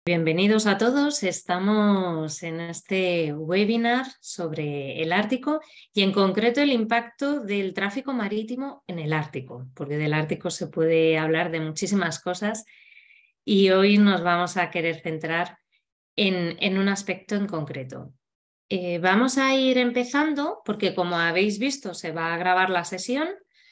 Bienvenidos a todos. Estamos en este webinar sobre el Ártico y en concreto el impacto del tráfico marítimo en el Ártico, porque del Ártico se puede hablar de muchísimas cosas y hoy nos vamos a querer centrar en un aspecto en concreto. Vamos a ir empezando porque, como habéis visto, se va a grabar la sesión.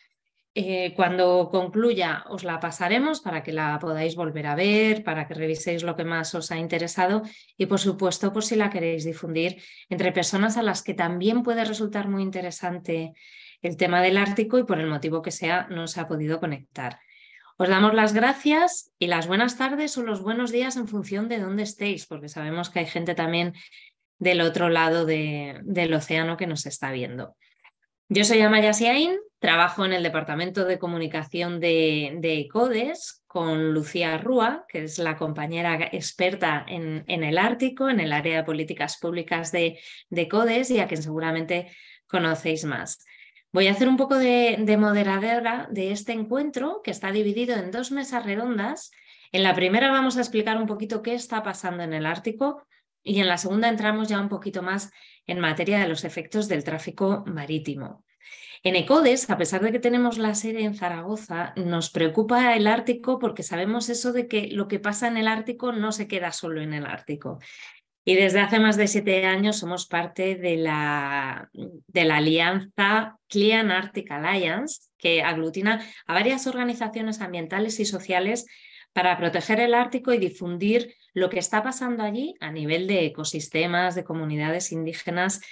Cuando concluya os la pasaremos para que la podáis volver a ver, para que reviséis lo que más os ha interesado y, por supuesto, por si la queréis difundir entre personas a las que también puede resultar muy interesante el tema del Ártico y por el motivo que sea no se ha podido conectar. Os damos las gracias y las buenas tardes o los buenos días en función de dónde estéis, porque sabemos que hay gente también del otro lado del océano que nos está viendo. Yo soy Amaya Siaín, trabajo en el Departamento de Comunicación de ECODES con Lucía Rúa, que es la compañera experta en el Ártico, en el área de políticas públicas de ECODES y a quien seguramente conocéis más. Voy a hacer un poco de moderadora de este encuentro, que está dividido en dos mesas redondas. En la primera vamos a explicar un poquito qué está pasando en el Ártico y en la segunda entramos ya un poquito más en materia de los efectos del tráfico marítimo. En ECODES, a pesar de que tenemos la sede en Zaragoza, nos preocupa el Ártico porque sabemos eso de que lo que pasa en el Ártico no se queda solo en el Ártico. Y desde hace más de 7 años somos parte de la alianza Clean Arctic Alliance, que aglutina a varias organizaciones ambientales y sociales para proteger el Ártico y difundir lo que está pasando allí a nivel de ecosistemas, de comunidades indígenas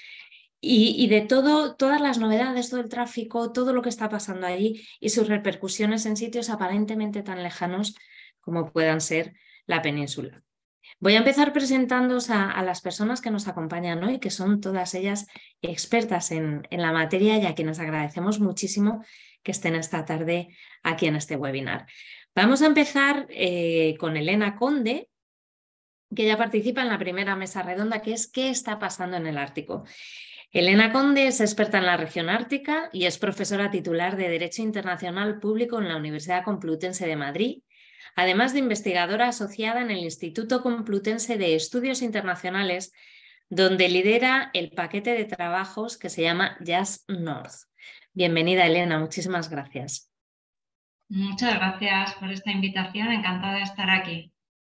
y de todas las novedades, todo el tráfico, todo lo que está pasando allí y sus repercusiones en sitios aparentemente tan lejanos como puedan ser la península. Voy a empezar presentándoos a las personas que nos acompañan hoy, que son todas ellas expertas en la materia y a quienes agradecemos muchísimo que estén esta tarde aquí en este webinar. Vamos a empezar con Elena Conde, que ya participa en la primera mesa redonda, que es ¿qué está pasando en el Ártico? Elena Conde es experta en la región ártica y es profesora titular de Derecho Internacional Público en la Universidad Complutense de Madrid, además de investigadora asociada en el Instituto Complutense de Estudios Internacionales, donde lidera el paquete de trabajos que se llama Just North. Bienvenida, Elena, muchísimas gracias. Muchas gracias por esta invitación, encantada de estar aquí.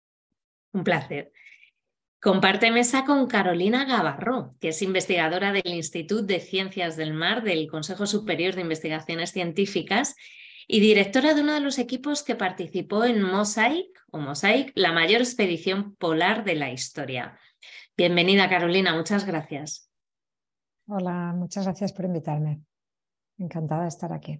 Un placer. Comparte mesa con Carolina Gavarró, que es investigadora del Instituto de Ciencias del Mar del Consejo Superior de Investigaciones Científicas y directora de uno de los equipos que participó en Mosaic, la mayor expedición polar de la historia. Bienvenida, Carolina, muchas gracias. Hola, muchas gracias por invitarme. Encantada de estar aquí.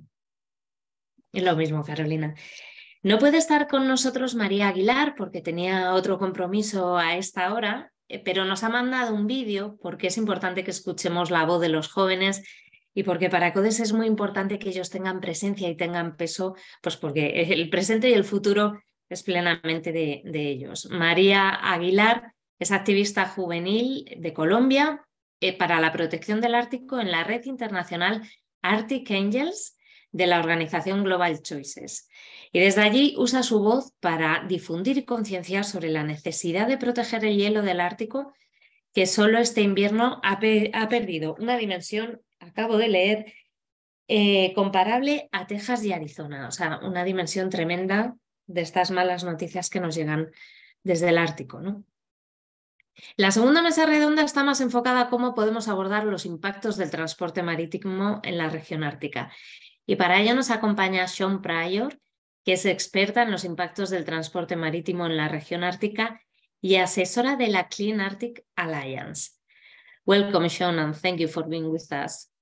Y lo mismo, Carolina. No puede estar con nosotros María Aguilar porque tenía otro compromiso a esta hora, pero nos ha mandado un vídeo porque es importante que escuchemos la voz de los jóvenes y porque para ECODES es muy importante que ellos tengan presencia y tengan peso, pues porque el presente y el futuro es plenamente de ellos. María Aguilar es activista juvenil de Colombia para la protección del Ártico en la red internacional Arctic Angels de la organización Global Choices. Y desde allí usa su voz para difundir y concienciar sobre la necesidad de proteger el hielo del Ártico, que solo este invierno ha perdido una dimensión, acabo de leer, comparable a Texas y Arizona. O sea, una dimensión tremenda de estas malas noticias que nos llegan desde el Ártico, ¿no? La segunda mesa redonda está más enfocada a cómo podemos abordar los impactos del transporte marítimo en la región ártica. Y para ello nos acompaña Sean Pryor, que es experta en los impactos del transporte marítimo en la región ártica y asesora de la Clean Arctic Alliance. Welcome, Sean, and thank you for being with us.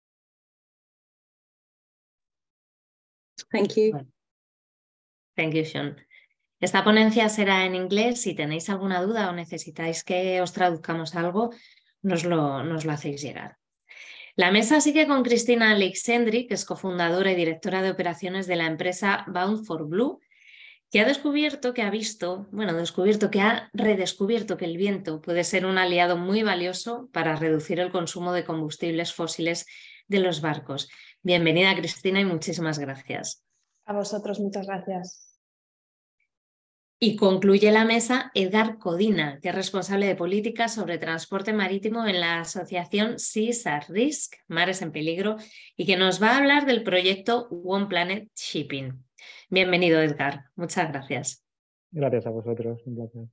Thank you. Bueno, thank you, Sean. Esta ponencia será en inglés. Si tenéis alguna duda o necesitáis que os traduzcamos algo, nos lo hacéis llegar. La mesa sigue con Cristina Alexandri, que es cofundadora y directora de operaciones de la empresa Bound for Blue, que ha redescubierto que el viento puede ser un aliado muy valioso para reducir el consumo de combustibles fósiles de los barcos. Bienvenida, Cristina, y muchísimas gracias. A vosotros, muchas gracias. Y concluye la mesa Edgar Codina, que es responsable de política sobre transporte marítimo en la asociación Seas at Risk, Mares en Peligro, y que nos va a hablar del proyecto One Planet Shipping. Bienvenido, Edgar. Muchas gracias. Gracias a vosotros, un placer.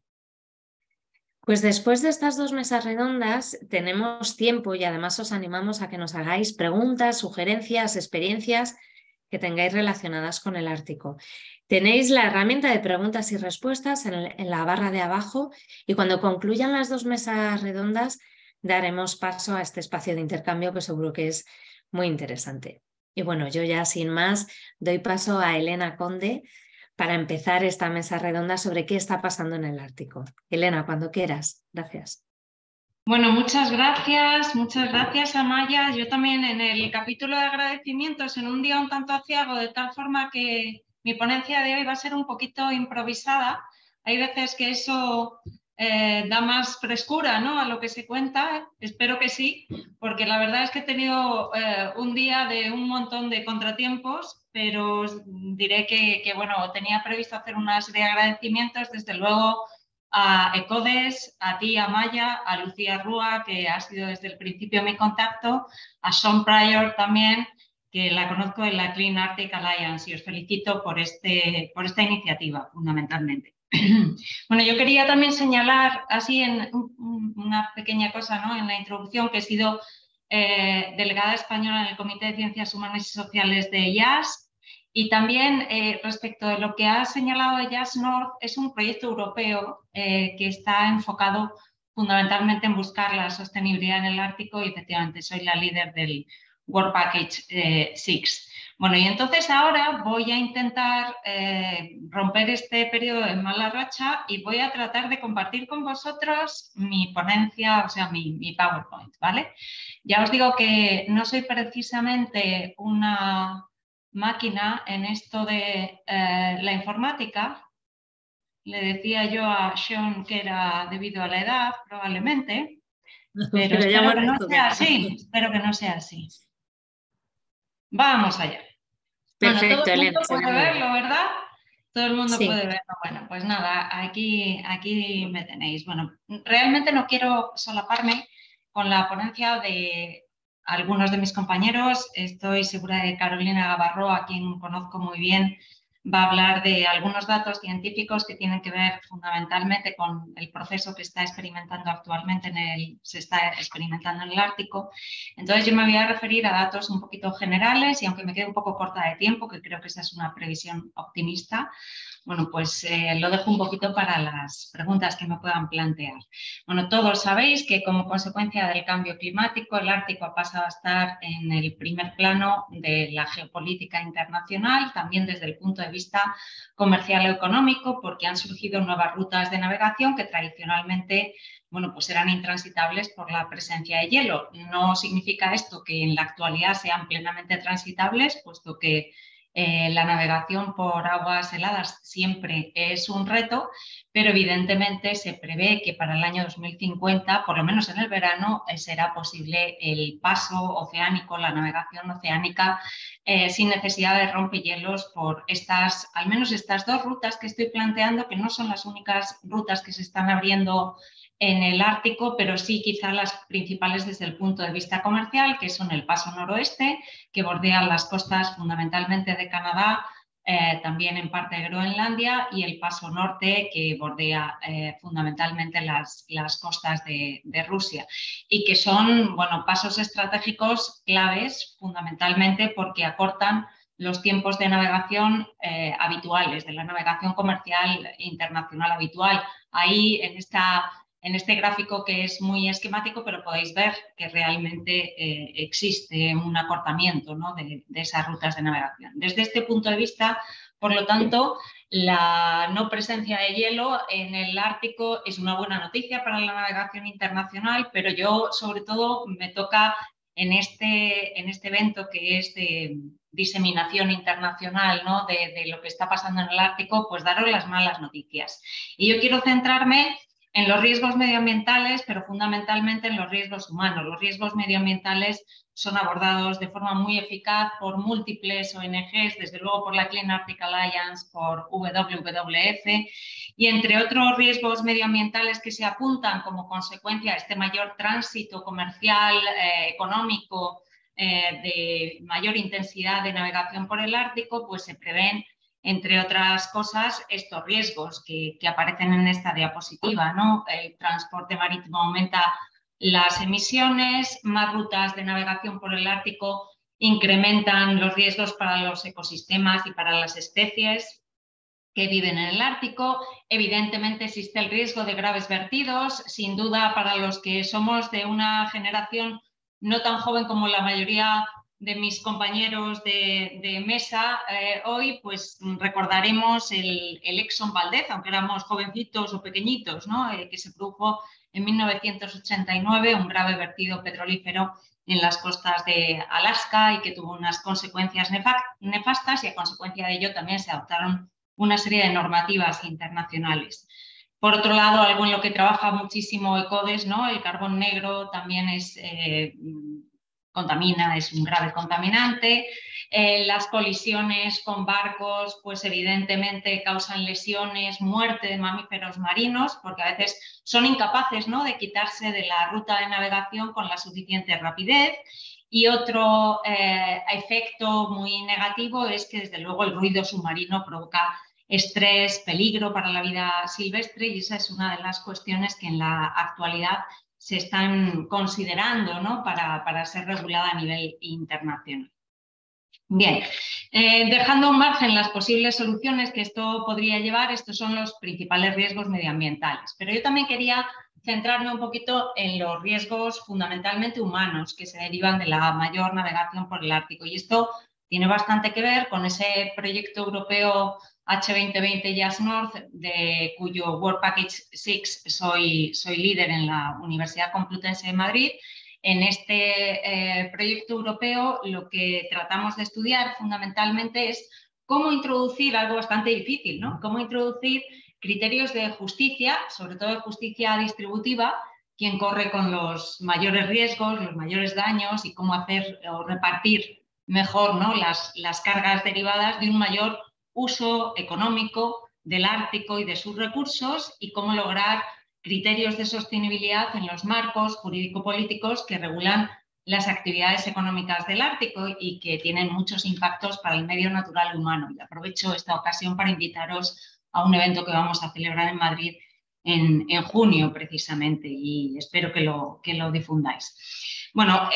Pues después de estas 2 mesas redondas tenemos tiempo y además os animamos a que nos hagáis preguntas, sugerencias, experiencias que tengáis relacionadas con el Ártico. Tenéis la herramienta de preguntas y respuestas en la barra de abajo y cuando concluyan las 2 mesas redondas daremos paso a este espacio de intercambio que seguro que es muy interesante. Y bueno, yo ya sin más doy paso a Elena Conde para empezar esta mesa redonda sobre qué está pasando en el Ártico. Elena, cuando quieras. Gracias. Bueno, muchas gracias Amaya. Yo también en el capítulo de agradecimientos, en un día un tanto aciago, de tal forma que mi ponencia de hoy va a ser un poquito improvisada. Hay veces que eso da más frescura, ¿no?, a lo que se cuenta. Espero que sí, porque la verdad es que he tenido un día de un montón de contratiempos, pero os diré que bueno, tenía previsto hacer una serie de agradecimientos, desde luego a ECODES, a ti, a Maya, a Lucía Rúa, que ha sido desde el principio mi contacto, a Sean Pryor también, que la conozco en la Clean Arctic Alliance, y os felicito por esta iniciativa, fundamentalmente. Bueno, yo quería también señalar, así en una pequeña cosa, ¿no?, en la introducción, que he sido delegada española en el Comité de Ciencias Humanas y Sociales de IAS. Y también respecto de lo que ha señalado IAS North, es un proyecto europeo que está enfocado fundamentalmente en buscar la sostenibilidad en el Ártico, y efectivamente soy la líder del Work Package 6. Bueno, y entonces ahora voy a intentar romper este periodo de mala racha y voy a tratar de compartir con vosotros mi ponencia, o sea, mi PowerPoint, ¿vale? Ya os digo que no soy precisamente una máquina en esto de la informática. Le decía yo a Sean que era debido a la edad, probablemente, pero espero que no sea así. Espero que no sea así. Vamos allá. Perfecto, bueno, todo el mundo Elena. puede verlo, ¿verdad? Todo el mundo Sí. puede verlo. Bueno, pues nada, aquí me tenéis. Bueno, realmente no quiero solaparme con la ponencia de algunos de mis compañeros. Estoy segura de que Carolina Gavarro, a quien conozco muy bien, va a hablar de algunos datos científicos que tienen que ver fundamentalmente con el proceso que está experimentando actualmente se está experimentando en el Ártico. Entonces yo me voy a referir a datos un poquito generales, y aunque me quede un poco corta de tiempo, que creo que esa es una previsión optimista, bueno, pues lo dejo un poquito para las preguntas que me puedan plantear. Bueno, todos sabéis que como consecuencia del cambio climático, el Ártico ha pasado a estar en el primer plano de la geopolítica internacional, también desde el punto de vista comercial o económico, porque han surgido nuevas rutas de navegación que tradicionalmente, bueno, pues eran intransitables por la presencia de hielo. No significa esto que en la actualidad sean plenamente transitables, puesto que la navegación por aguas heladas siempre es un reto, pero evidentemente se prevé que para el año 2050, por lo menos en el verano, será posible el paso oceánico, la navegación oceánica, sin necesidad de rompehielos por al menos estas 2 rutas que estoy planteando, que no son las únicas rutas que se están abriendo en el Ártico, pero sí quizá las principales desde el punto de vista comercial, que son el paso noroeste, que bordea las costas fundamentalmente de Canadá, también en parte de Groenlandia, y el paso norte, que bordea fundamentalmente las costas de Rusia, y que son, bueno, pasos estratégicos claves fundamentalmente porque acortan los tiempos de navegación habituales, de la navegación comercial internacional habitual. Ahí en este gráfico, que es muy esquemático, pero podéis ver que realmente existe un acortamiento, ¿no?, de esas rutas de navegación. Desde este punto de vista, por lo tanto, la no presencia de hielo en el Ártico es una buena noticia para la navegación internacional, pero yo, sobre todo, me toca en este evento que es de diseminación internacional, ¿no?, de lo que está pasando en el Ártico, pues daros las malas noticias. Y yo quiero centrarme en los riesgos medioambientales, pero fundamentalmente en los riesgos humanos. Los riesgos medioambientales son abordados de forma muy eficaz por múltiples ONGs, desde luego por la Clean Arctic Alliance, por WWF, y entre otros riesgos medioambientales que se apuntan como consecuencia de este mayor tránsito comercial, económico, de mayor intensidad de navegación por el Ártico, pues se prevén, entre otras cosas, estos riesgos que aparecen en esta diapositiva, ¿no? El transporte marítimo aumenta las emisiones, más rutas de navegación por el Ártico incrementan los riesgos para los ecosistemas y para las especies que viven en el Ártico. Evidentemente existe el riesgo de graves vertidos, sin duda para los que somos de una generación no tan joven como la mayoría de mis compañeros de mesa hoy, pues recordaremos el Exxon Valdez, aunque éramos jovencitos o pequeñitos, ¿no? Que se produjo en 1989, un grave vertido petrolífero en las costas de Alaska y que tuvo unas consecuencias nefastas, y a consecuencia de ello también se adoptaron una serie de normativas internacionales. Por otro lado, algo en lo que trabaja muchísimo ECODES, ¿no? El carbón negro también contamina, es un grave contaminante. Las colisiones con barcos, pues evidentemente causan lesiones, muerte de mamíferos marinos, porque a veces son incapaces, ¿no?, de quitarse de la ruta de navegación con la suficiente rapidez. Y otro efecto muy negativo es que, desde luego, el ruido submarino provoca estrés, peligro para la vida silvestre, y esa es una de las cuestiones que en la actualidad se están considerando, ¿no?, para ser regulada a nivel internacional. Bien, dejando a un margen las posibles soluciones que esto podría llevar, estos son los principales riesgos medioambientales. Pero yo también quería centrarme un poquito en los riesgos fundamentalmente humanos que se derivan de la mayor navegación por el Ártico. Y esto tiene bastante que ver con ese proyecto europeo H2020 Just North, de cuyo Work Package 6 soy líder en la Universidad Complutense de Madrid. En este proyecto europeo lo que tratamos de estudiar fundamentalmente es cómo introducir algo bastante difícil, ¿no? Cómo introducir criterios de justicia, sobre todo de justicia distributiva, quién corre con los mayores riesgos, los mayores daños, y cómo hacer o repartir mejor, ¿no?, las cargas derivadas de un mayor uso económico del Ártico y de sus recursos, y cómo lograr criterios de sostenibilidad en los marcos jurídico-políticos que regulan las actividades económicas del Ártico y que tienen muchos impactos para el medio natural humano. Y aprovecho esta ocasión para invitaros a un evento que vamos a celebrar en Madrid en junio, precisamente, y espero que lo difundáis. Bueno,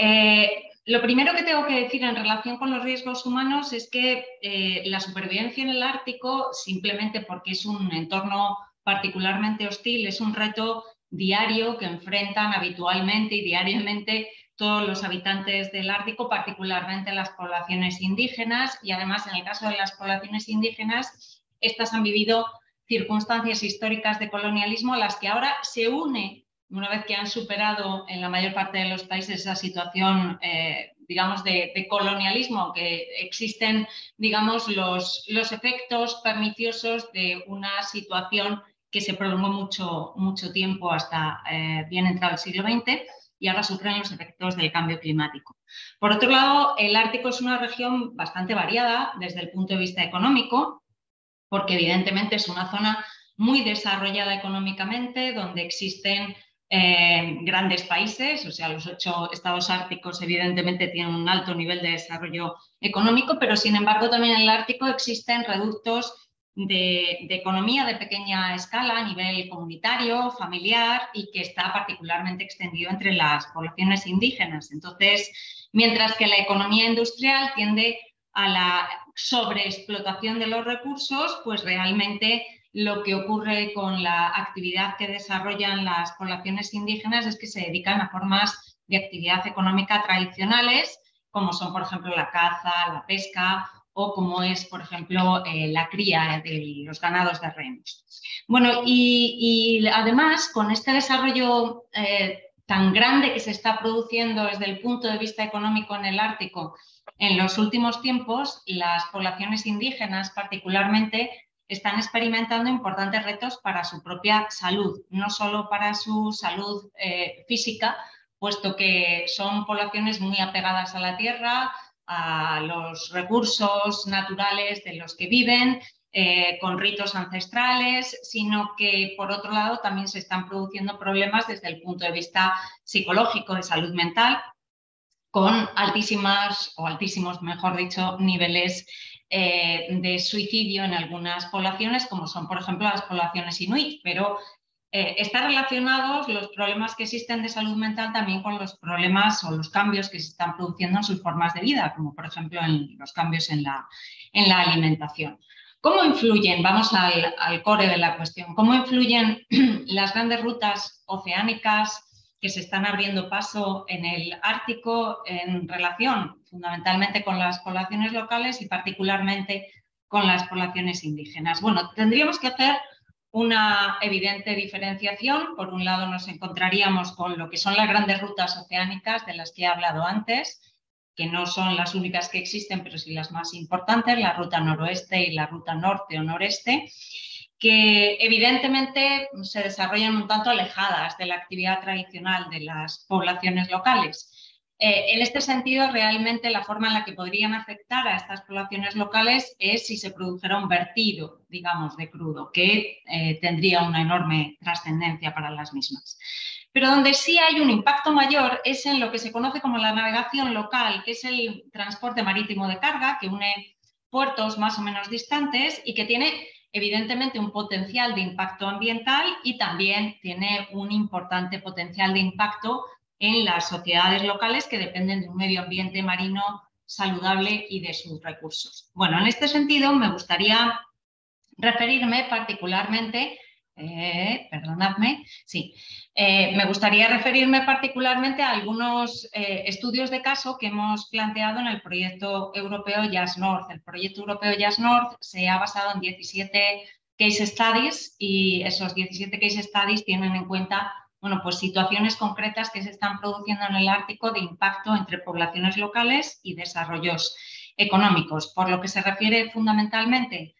lo primero que tengo que decir en relación con los riesgos humanos es que la supervivencia en el Ártico, simplemente porque es un entorno particularmente hostil, es un reto diario que enfrentan habitualmente y diariamente todos los habitantes del Ártico, particularmente las poblaciones indígenas, y además, en el caso de las poblaciones indígenas, estas han vivido circunstancias históricas de colonialismo a las que ahora se une, una vez que han superado en la mayor parte de los países esa situación, digamos, de colonialismo, aunque existen, digamos, los efectos perniciosos de una situación que se prolongó mucho tiempo hasta bien entrado el siglo XX, y ahora sufren los efectos del cambio climático. Por otro lado, el Ártico es una región bastante variada desde el punto de vista económico, porque evidentemente es una zona muy desarrollada económicamente, donde existen grandes países, o sea, los 8 estados árticos evidentemente tienen un alto nivel de desarrollo económico, pero sin embargo también en el Ártico existen reductos de economía de pequeña escala a nivel comunitario, familiar, y que está particularmente extendido entre las poblaciones indígenas. Entonces, mientras que la economía industrial tiende a la sobreexplotación de los recursos, pues realmente lo que ocurre con la actividad que desarrollan las poblaciones indígenas es que se dedican a formas de actividad económica tradicionales, como son, por ejemplo, la caza, la pesca, o como es, por ejemplo, la cría de los ganados de renos. Bueno, y además, con este desarrollo tan grande que se está produciendo desde el punto de vista económico en el Ártico, en los últimos tiempos, las poblaciones indígenas particularmente están experimentando importantes retos para su propia salud, no solo para su salud física, puesto que son poblaciones muy apegadas a la tierra, a los recursos naturales de los que viven, con ritos ancestrales, sino que por otro lado también se están produciendo problemas desde el punto de vista psicológico, de salud mental, con altísimos, mejor dicho, niveles de suicidio en algunas poblaciones, como son, por ejemplo, las poblaciones inuit, pero están relacionados los problemas que existen de salud mental también con los problemas o los cambios que se están produciendo en sus formas de vida, como por ejemplo en los cambios en la alimentación. ¿Cómo influyen? Vamos al core de la cuestión. ¿Cómo influyen las grandes rutas oceánicas que se están abriendo paso en el Ártico en relación fundamentalmente con las poblaciones locales y particularmente con las poblaciones indígenas? Bueno, tendríamos que hacer una evidente diferenciación. Por un lado nos encontraríamos con lo que son las grandes rutas oceánicas de las que he hablado antes, que no son las únicas que existen, pero sí las más importantes, la ruta noroeste y la ruta norte o noreste, que evidentemente se desarrollan un tanto alejadas de la actividad tradicional de las poblaciones locales. En este sentido, realmente la forma en la que podrían afectar a estas poblaciones locales es si se produjera un vertido, digamos, de crudo, que tendría una enorme trascendencia para las mismas. Pero donde sí hay un impacto mayor es en lo que se conoce como la navegación local, que es el transporte marítimo de carga que une puertos más o menos distantes y que tiene evidentemente un potencial de impacto ambiental y también tiene un importante potencial de impacto en las sociedades locales que dependen de un medio ambiente marino saludable y de sus recursos. Bueno, en este sentido me gustaría referirme particularmente, me gustaría referirme particularmente a algunos estudios de caso que hemos planteado en el proyecto europeo JAS-North. El proyecto europeo JAS-North se ha basado en 17 case studies y esos 17 case studies tienen en cuenta, bueno, pues situaciones concretas que se están produciendo en el Ártico de impacto entre poblaciones locales y desarrollos económicos. Por lo que se refiere fundamentalmente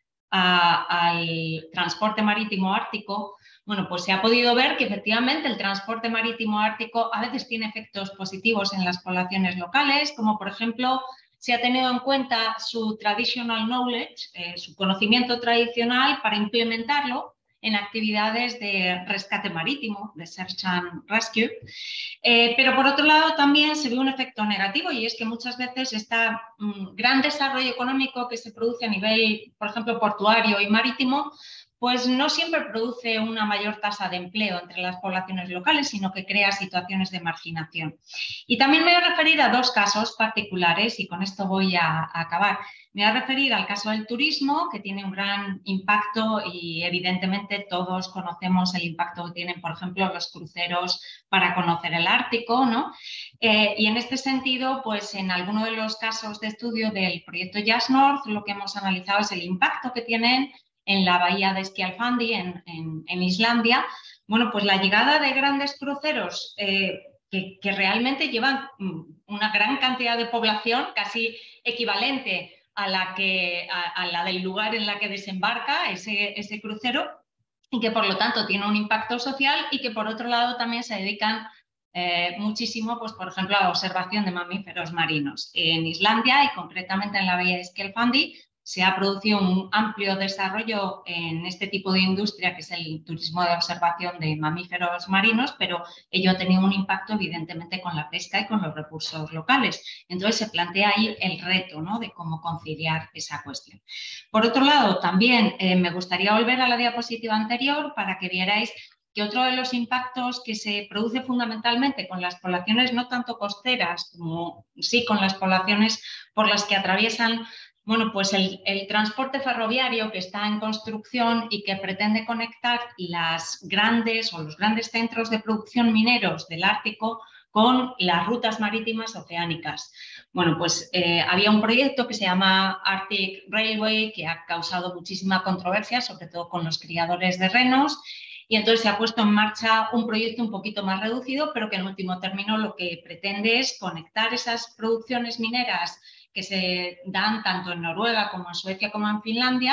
al transporte marítimo ártico, bueno, pues se ha podido ver que efectivamente el transporte marítimo ártico a veces tiene efectos positivos en las poblaciones locales, como por ejemplo se ha tenido en cuenta su traditional knowledge, su conocimiento tradicional, para implementarlo en actividades de rescate marítimo, de search and rescue. Pero por otro lado también se ve un efecto negativo, y es que muchas veces este gran desarrollo económico que se produce a nivel, por ejemplo, portuario y marítimo, pues no siempre produce una mayor tasa de empleo entre las poblaciones locales, sino que crea situaciones de marginación. Y también me voy a referir a dos casos particulares, y con esto voy a acabar. Me voy a referir al caso del turismo, que tiene un gran impacto y evidentemente todos conocemos el impacto que tienen, por ejemplo, los cruceros para conocer el Ártico, ¿no? Y en este sentido, pues en alguno de los casos de estudio del proyecto JAS-North, lo que hemos analizado es el impacto que tienen en la bahía de Skyalfandi, en Islandia. Bueno, pues la llegada de grandes cruceros que realmente llevan una gran cantidad de población, casi equivalente a la del lugar en la que desembarca ese crucero, y que por lo tanto tiene un impacto social, y que por otro lado también se dedican muchísimo, pues por ejemplo, a la observación de mamíferos marinos. En Islandia y concretamente en la bahía de Skyalfandi se ha producido un amplio desarrollo en este tipo de industria, que es el turismo de observación de mamíferos marinos, pero ello ha tenido un impacto evidentemente con la pesca y con los recursos locales. Entonces se plantea ahí el reto, ¿no?, de cómo conciliar esa cuestión. Por otro lado, también me gustaría volver a la diapositiva anterior para que vierais que otro de los impactos que se produce fundamentalmente con las poblaciones no tanto costeras como sí con las poblaciones por las que atraviesan, bueno, pues el transporte ferroviario que está en construcción y que pretende conectar los grandes centros de producción mineros del Ártico con las rutas marítimas oceánicas. Bueno, pues había un proyecto que se llama Arctic Railway, que ha causado muchísima controversia, sobre todo con los criadores de renos, y entonces se ha puesto en marcha un proyecto un poquito más reducido, pero que en último término lo que pretende es conectar esas producciones mineras que se dan tanto en Noruega como en Suecia como en Finlandia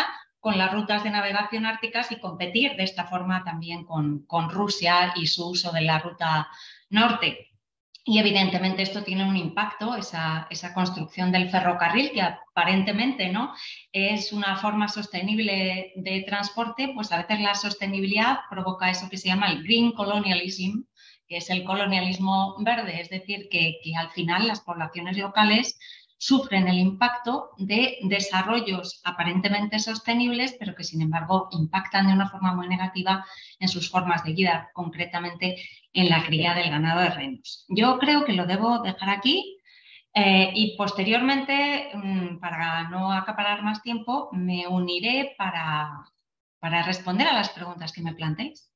con las rutas de navegación árticas y competir de esta forma también con Rusia y su uso de la ruta norte. Y evidentemente esto tiene un impacto, esa construcción del ferrocarril, que aparentemente, ¿no?, es una forma sostenible de transporte, pues a veces la sostenibilidad provoca eso que se llama el green colonialism, que es el colonialismo verde, es decir, que al final las poblaciones locales sufren el impacto de desarrollos aparentemente sostenibles, pero que sin embargo impactan de una forma muy negativa en sus formas de vida, concretamente en la cría del ganado de renos. Yo creo que lo debo dejar aquí y posteriormente, para no acaparar más tiempo, me uniré para responder a las preguntas que me planteéis.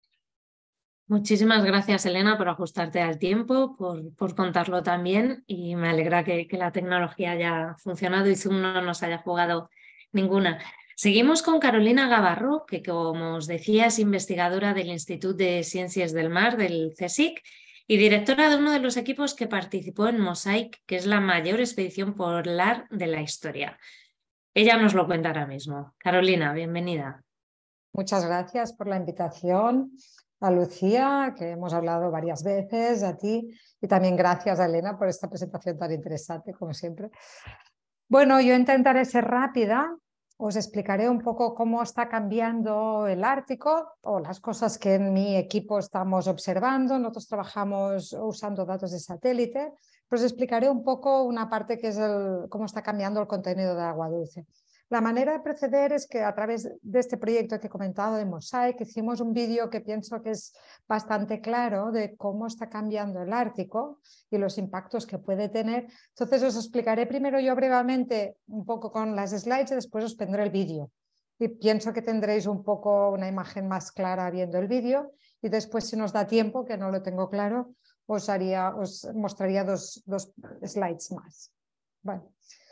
Muchísimas gracias, Elena, por ajustarte al tiempo, por contarlo también, y me alegra que la tecnología haya funcionado y Zoom no nos haya jugado ninguna. Seguimos con Carolina Gavarro, que como os decía es investigadora del Instituto de Ciencias del Mar, del CSIC, y directora de uno de los equipos que participó en Mosaic, que es la mayor expedición polar de la historia. Ella nos lo cuenta ahora mismo. Carolina, bienvenida. Muchas gracias por la invitación. A Lucía, que hemos hablado varias veces, a ti, y también gracias a Elena por esta presentación tan interesante, como siempre. Bueno, yo intentaré ser rápida, os explicaré un poco cómo está cambiando el Ártico o las cosas que en mi equipo estamos observando. Nosotros trabajamos usando datos de satélite, pero os explicaré un poco una parte que es cómo está cambiando el contenido de agua dulce. La manera de proceder es que a través de este proyecto que he comentado de Mosaic hicimos un vídeo que pienso que es bastante claro de cómo está cambiando el Ártico y los impactos que puede tener. Entonces os explicaré primero yo brevemente un poco con las slides y después os pondré el vídeo. Y pienso que tendréis un poco una imagen más clara viendo el vídeo y después, si nos da tiempo, que no lo tengo claro, os mostraría dos slides más. Bueno.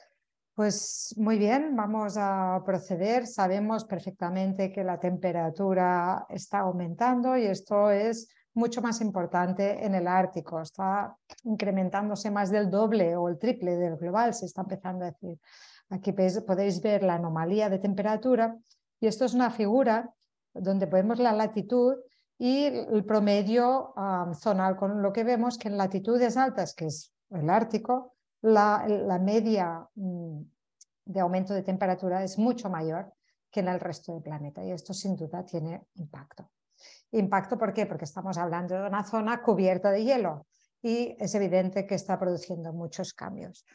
Pues muy bien, vamos a proceder. Sabemos perfectamente que la temperatura está aumentando y esto es mucho más importante en el Ártico. Está incrementándose más del doble o el triple del global, se está empezando a decir. Aquí podéis ver la anomalía de temperatura y esto es una figura donde podemos la latitud y el promedio zonal, con lo que vemos que en latitudes altas, que es el Ártico, la media de aumento de temperatura es mucho mayor que en el resto del planeta y esto sin duda tiene impacto. ¿Impacto por qué? Porque estamos hablando de una zona cubierta de hielo y es evidente que está produciendo muchos cambios.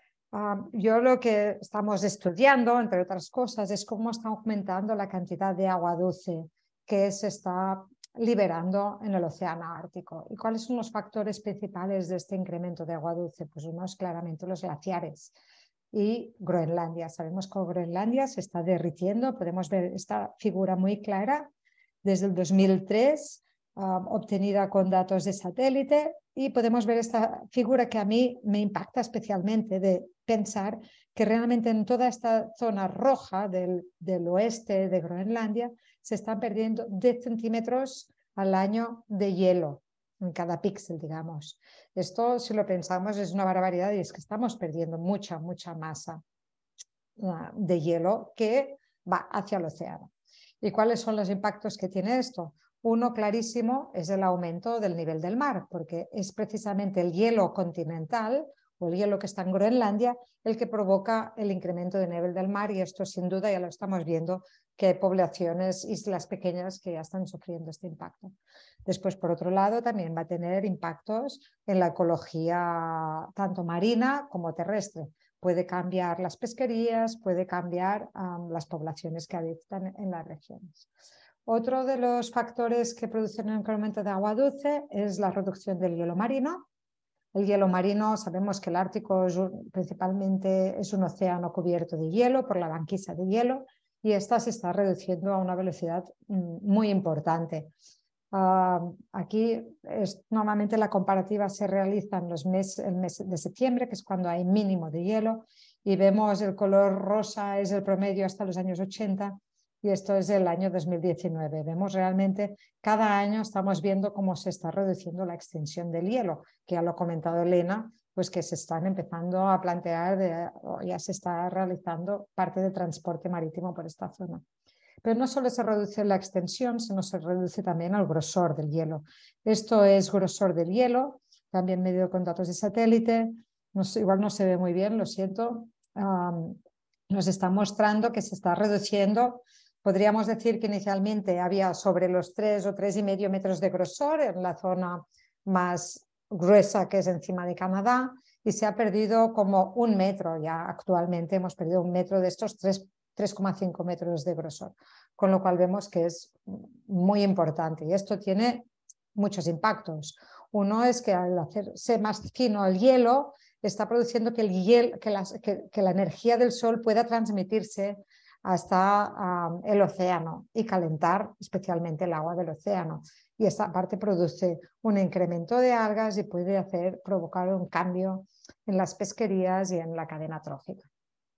Yo lo que estamos estudiando, entre otras cosas, es cómo está aumentando la cantidad de agua dulce que se está liberando en el océano Ártico. ¿Y cuáles son los factores principales de este incremento de agua dulce? Pues uno es claramente los glaciares y Groenlandia. Sabemos que Groenlandia se está derritiendo. Podemos ver esta figura muy clara desde el 2003, obtenida con datos de satélite, y podemos ver esta figura que a mí me impacta especialmente de pensar que realmente en toda esta zona roja del oeste de Groenlandia se están perdiendo 10 centímetros al año de hielo en cada píxel, digamos. Esto, si lo pensamos, es una barbaridad y es que estamos perdiendo mucha masa de hielo que va hacia el océano. ¿Y cuáles son los impactos que tiene esto? Uno clarísimo es el aumento del nivel del mar, porque es precisamente el hielo continental o el hielo que está en Groenlandia el que provoca el incremento del nivel del mar, y esto sin duda ya lo estamos viendo, que hay poblaciones, islas pequeñas que ya están sufriendo este impacto. Después, por otro lado, también va a tener impactos en la ecología tanto marina como terrestre. Puede cambiar las pesquerías, puede cambiar las poblaciones que habitan en las regiones. Otro de los factores que producen el incremento de agua dulce es la reducción del hielo marino. El hielo marino, sabemos que el Ártico principalmente es un océano cubierto de hielo por la banquisa de hielo y esta se está reduciendo a una velocidad muy importante. Aquí normalmente la comparativa se realiza en el mes de septiembre, que es cuando hay mínimo de hielo, y vemos el color rosa es el promedio hasta los años 80 y esto es el año 2019. Vemos realmente cada año estamos viendo cómo se está reduciendo la extensión del hielo, que ya lo ha comentado Elena, pues que se están empezando a plantear, o ya se está realizando parte de transporte marítimo por esta zona. Pero no solo se reduce la extensión, sino se reduce también el grosor del hielo. Esto es grosor del hielo, también medido con datos de satélite. Igual no se ve muy bien, lo siento. Nos está mostrando que se está reduciendo. Podríamos decir que inicialmente había sobre los 3 o 3,5 metros de grosor en la zona más gruesa, que es encima de Canadá, y se ha perdido como 1 metro. Ya actualmente hemos perdido 1 metro de estos 3,5 metros de grosor, con lo cual vemos que es muy importante y esto tiene muchos impactos. Uno es que al hacerse más fino el hielo, está produciendo que la energía del sol pueda transmitirse hasta el océano y calentar especialmente el agua del océano. Y esta parte produce un incremento de algas y puede provocar un cambio en las pesquerías y en la cadena trófica.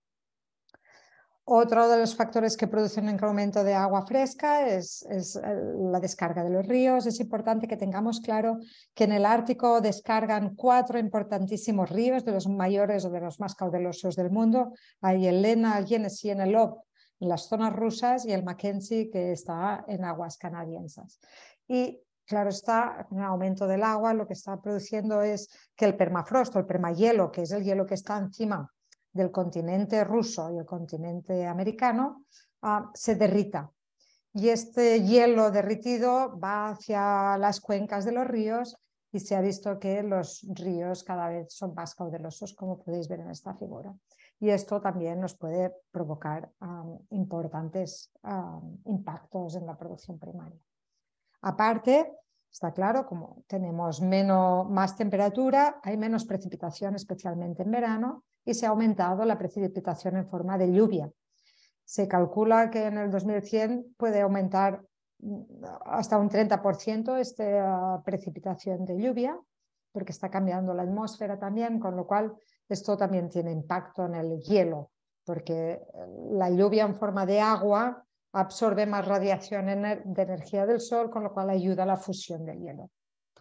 Otro de los factores que producen un incremento de agua fresca es la descarga de los ríos. Es importante que tengamos claro que en el Ártico descargan 4 importantísimos ríos, de los mayores o de los más caudalosos del mundo. Hay el Lena, el Yenisei y el Ob en las zonas rusas y el Mackenzie, que está en aguas canadienses. Y claro está, con el aumento del agua lo que está produciendo es que el permafrost o el permahielo, que es el hielo que está encima del continente ruso y el continente americano, se derrita. Y este hielo derritido va hacia las cuencas de los ríos y se ha visto que los ríos cada vez son más caudalosos, como podéis ver en esta figura. Y esto también nos puede provocar importantes impactos en la producción primaria. Aparte, está claro, como tenemos más temperatura, hay menos precipitación, especialmente en verano, y se ha aumentado la precipitación en forma de lluvia. Se calcula que en el 2100 puede aumentar hasta un 30% esta precipitación de lluvia, porque está cambiando la atmósfera también, con lo cual esto también tiene impacto en el hielo, porque la lluvia en forma de agua absorbe más radiación de energía del sol, con lo cual ayuda a la fusión del hielo.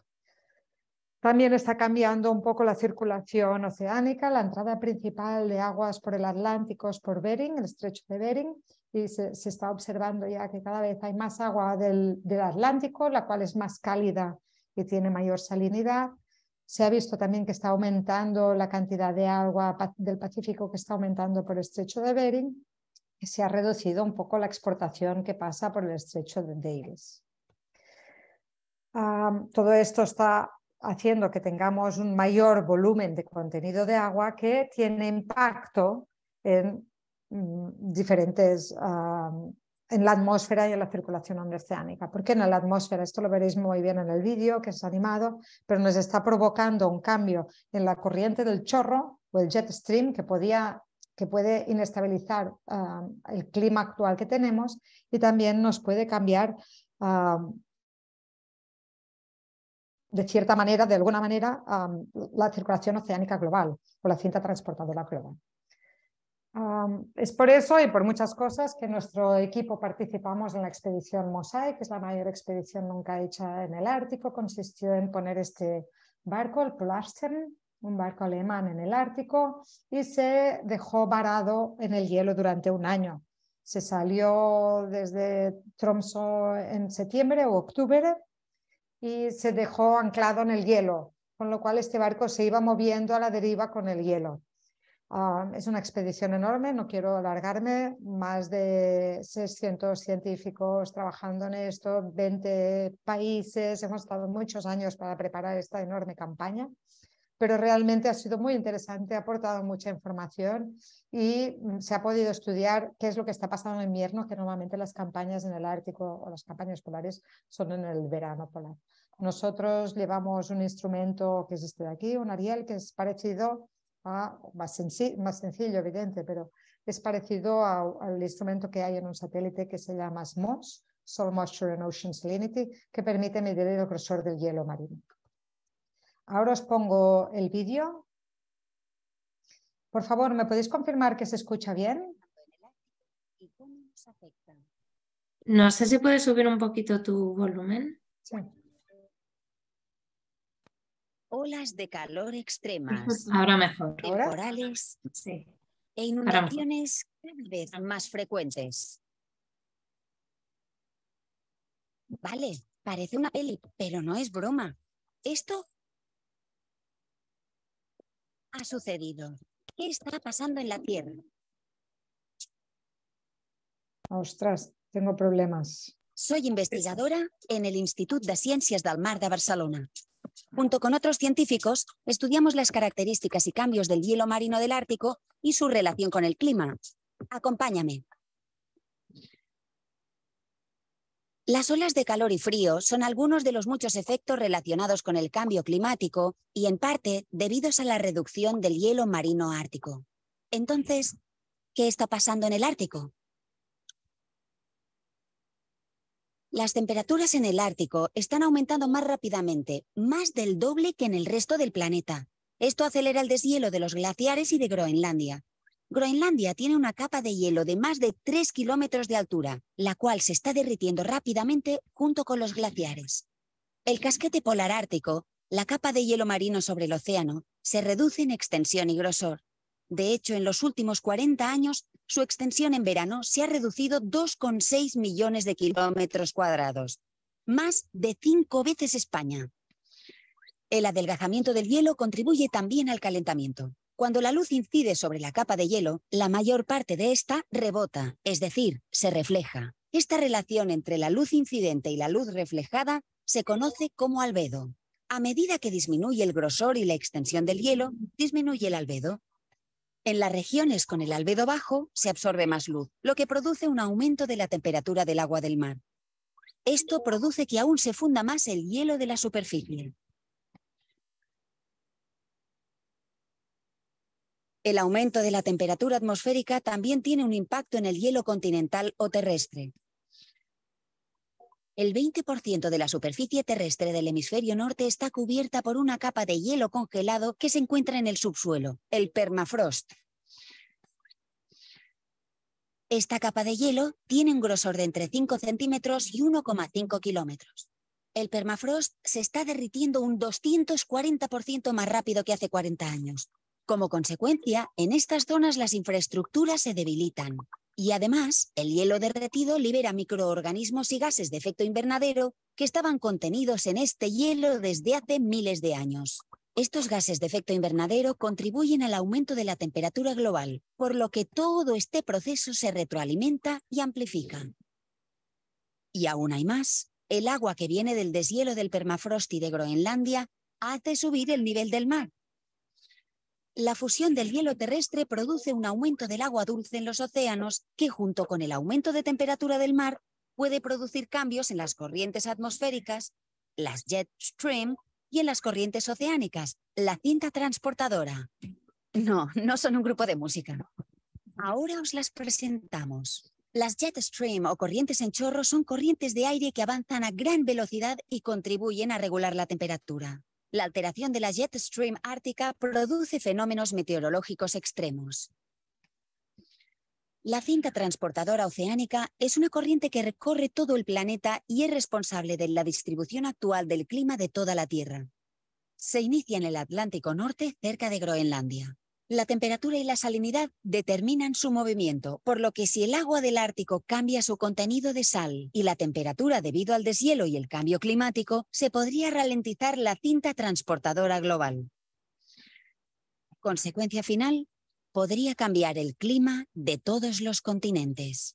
También está cambiando un poco la circulación oceánica, la entrada principal de aguas por el Atlántico es por Bering, el estrecho de Bering, y se está observando ya que cada vez hay más agua del Atlántico, la cual es más cálida y tiene mayor salinidad. Se ha visto también que está aumentando la cantidad de agua del Pacífico que está aumentando por el estrecho de Bering, y se ha reducido un poco la exportación que pasa por el estrecho de Davis. Todo esto está haciendo que tengamos un mayor volumen de contenido de agua que tiene impacto en en la atmósfera y en la circulación oceánica. ¿Por qué en la atmósfera? Esto lo veréis muy bien en el vídeo, que es animado, pero nos está provocando un cambio en la corriente del chorro o el jet stream que puede inestabilizar el clima actual que tenemos y también nos puede cambiar de cierta manera, de alguna manera, la circulación oceánica global o la cinta transportadora global. Es por eso y por muchas cosas que nuestro equipo participamos en la expedición Mosaic, que es la mayor expedición nunca hecha en el Ártico. Consistió en poner este barco, el Polarstern, un barco alemán en el Ártico, y se dejó varado en el hielo durante 1 año. Se salió desde Tromsø en septiembre o octubre y se dejó anclado en el hielo, con lo cual este barco se iba moviendo a la deriva con el hielo. Es una expedición enorme, no quiero alargarme, más de 600 científicos trabajando en esto, 20 países, hemos estado muchos años para preparar esta enorme campaña, pero realmente ha sido muy interesante, ha aportado mucha información y se ha podido estudiar qué es lo que está pasando en invierno, que normalmente las campañas en el Ártico o las campañas polares son en el verano polar. Nosotros llevamos un instrumento que es este de aquí, un Ariel, que es parecido más sencillo, evidente, pero es parecido al instrumento que hay en un satélite que se llama SMOS, Soil Moisture and Ocean Salinity, que permite medir el grosor del hielo marino. Ahora os pongo el vídeo. Por favor, ¿me podéis confirmar que se escucha bien? No sé si puedes subir un poquito tu volumen. Sí. olas de calor extremas, Ahora mejor. temporales Sí. e inundaciones cada vez más frecuentes. Vale, parece una peli, pero no es broma. Esto ha sucedido. ¿Qué está pasando en la Tierra? Ostras, tengo problemas. Soy investigadora en el Institut de Ciències del Mar de Barcelona. Junto con otros científicos, estudiamos las características y cambios del hielo marino del Ártico y su relación con el clima. Acompáñame. Las olas de calor y frío son algunos de los muchos efectos relacionados con el cambio climático y, en parte, debidos a la reducción del hielo marino ártico. Entonces, ¿qué está pasando en el Ártico? Las temperaturas en el Ártico están aumentando más rápidamente, más del doble que en el resto del planeta. Esto acelera el deshielo de los glaciares y de Groenlandia. Groenlandia tiene una capa de hielo de más de 3 kilómetros de altura, la cual se está derritiendo rápidamente junto con los glaciares. El casquete polar ártico, la capa de hielo marino sobre el océano, se reduce en extensión y grosor. De hecho, en los últimos 40 años, su extensión en verano se ha reducido 2,6 millones de kilómetros cuadrados, más de 5 veces España. El adelgazamiento del hielo contribuye también al calentamiento. Cuando la luz incide sobre la capa de hielo, la mayor parte de esta rebota, es decir, se refleja. Esta relación entre la luz incidente y la luz reflejada se conoce como albedo. A medida que disminuye el grosor y la extensión del hielo, disminuye el albedo. En las regiones con el albedo bajo se absorbe más luz, lo que produce un aumento de la temperatura del agua del mar. Esto produce que aún se funda más el hielo de la superficie. El aumento de la temperatura atmosférica también tiene un impacto en el hielo continental o terrestre. El 20% de la superficie terrestre del hemisferio norte está cubierta por una capa de hielo congelado que se encuentra en el subsuelo, el permafrost. Esta capa de hielo tiene un grosor de entre 5 centímetros y 1,5 kilómetros. El permafrost se está derritiendo un 240% más rápido que hace 40 años. Como consecuencia, en estas zonas las infraestructuras se debilitan. Y además, el hielo derretido libera microorganismos y gases de efecto invernadero que estaban contenidos en este hielo desde hace miles de años. Estos gases de efecto invernadero contribuyen al aumento de la temperatura global, por lo que todo este proceso se retroalimenta y amplifica. Y aún hay más. El agua que viene del deshielo del permafrost y de Groenlandia hace subir el nivel del mar. La fusión del hielo terrestre produce un aumento del agua dulce en los océanos que, junto con el aumento de temperatura del mar, puede producir cambios en las corrientes atmosféricas, las jet stream, y en las corrientes oceánicas, la cinta transportadora. No, no son un grupo de música. Ahora os las presentamos. Las jet stream o corrientes en chorro son corrientes de aire que avanzan a gran velocidad y contribuyen a regular la temperatura. La alteración de la jet stream ártica produce fenómenos meteorológicos extremos. La cinta transportadora oceánica es una corriente que recorre todo el planeta y es responsable de la distribución actual del clima de toda la Tierra. Se inicia en el Atlántico Norte, cerca de Groenlandia. La temperatura y la salinidad determinan su movimiento, por lo que si el agua del Ártico cambia su contenido de sal y la temperatura debido al deshielo y el cambio climático, se podría ralentizar la cinta transportadora global. Consecuencia final, podría cambiar el clima de todos los continentes.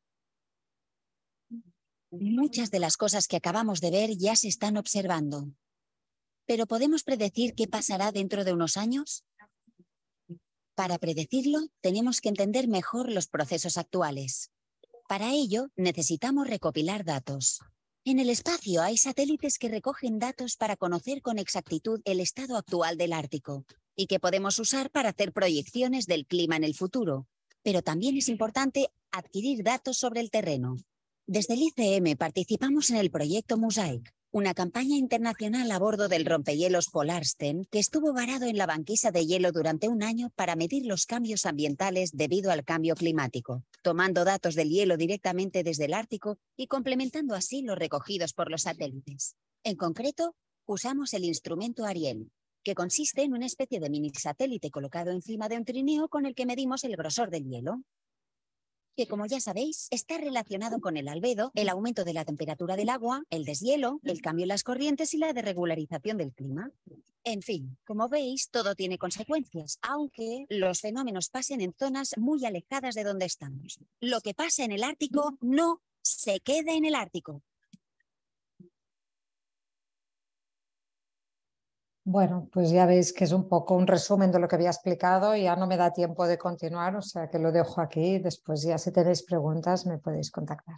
Muchas de las cosas que acabamos de ver ya se están observando. ¿Pero podemos predecir qué pasará dentro de unos años? Para predecirlo, tenemos que entender mejor los procesos actuales. Para ello, necesitamos recopilar datos. En el espacio hay satélites que recogen datos para conocer con exactitud el estado actual del Ártico y que podemos usar para hacer proyecciones del clima en el futuro. Pero también es importante adquirir datos sobre el terreno. Desde el ICM participamos en el proyecto Mosaic, una campaña internacional a bordo del rompehielos Polarstern que estuvo varado en la banquisa de hielo durante un año para medir los cambios ambientales debido al cambio climático, tomando datos del hielo directamente desde el Ártico y complementando así los recogidos por los satélites. En concreto, usamos el instrumento Ariel, que consiste en una especie de mini satélite colocado encima de un trineo con el que medimos el grosor del hielo, que, como ya sabéis, está relacionado con el albedo, el aumento de la temperatura del agua, el deshielo, el cambio en las corrientes y la desregularización del clima. En fin, como veis, todo tiene consecuencias, aunque los fenómenos pasen en zonas muy alejadas de donde estamos. Lo que pasa en el Ártico no se queda en el Ártico. Bueno, pues ya veis que es un poco un resumen de lo que había explicado. Ya no me da tiempo de continuar, o sea que lo dejo aquí. Después ya si tenéis preguntas me podéis contactar.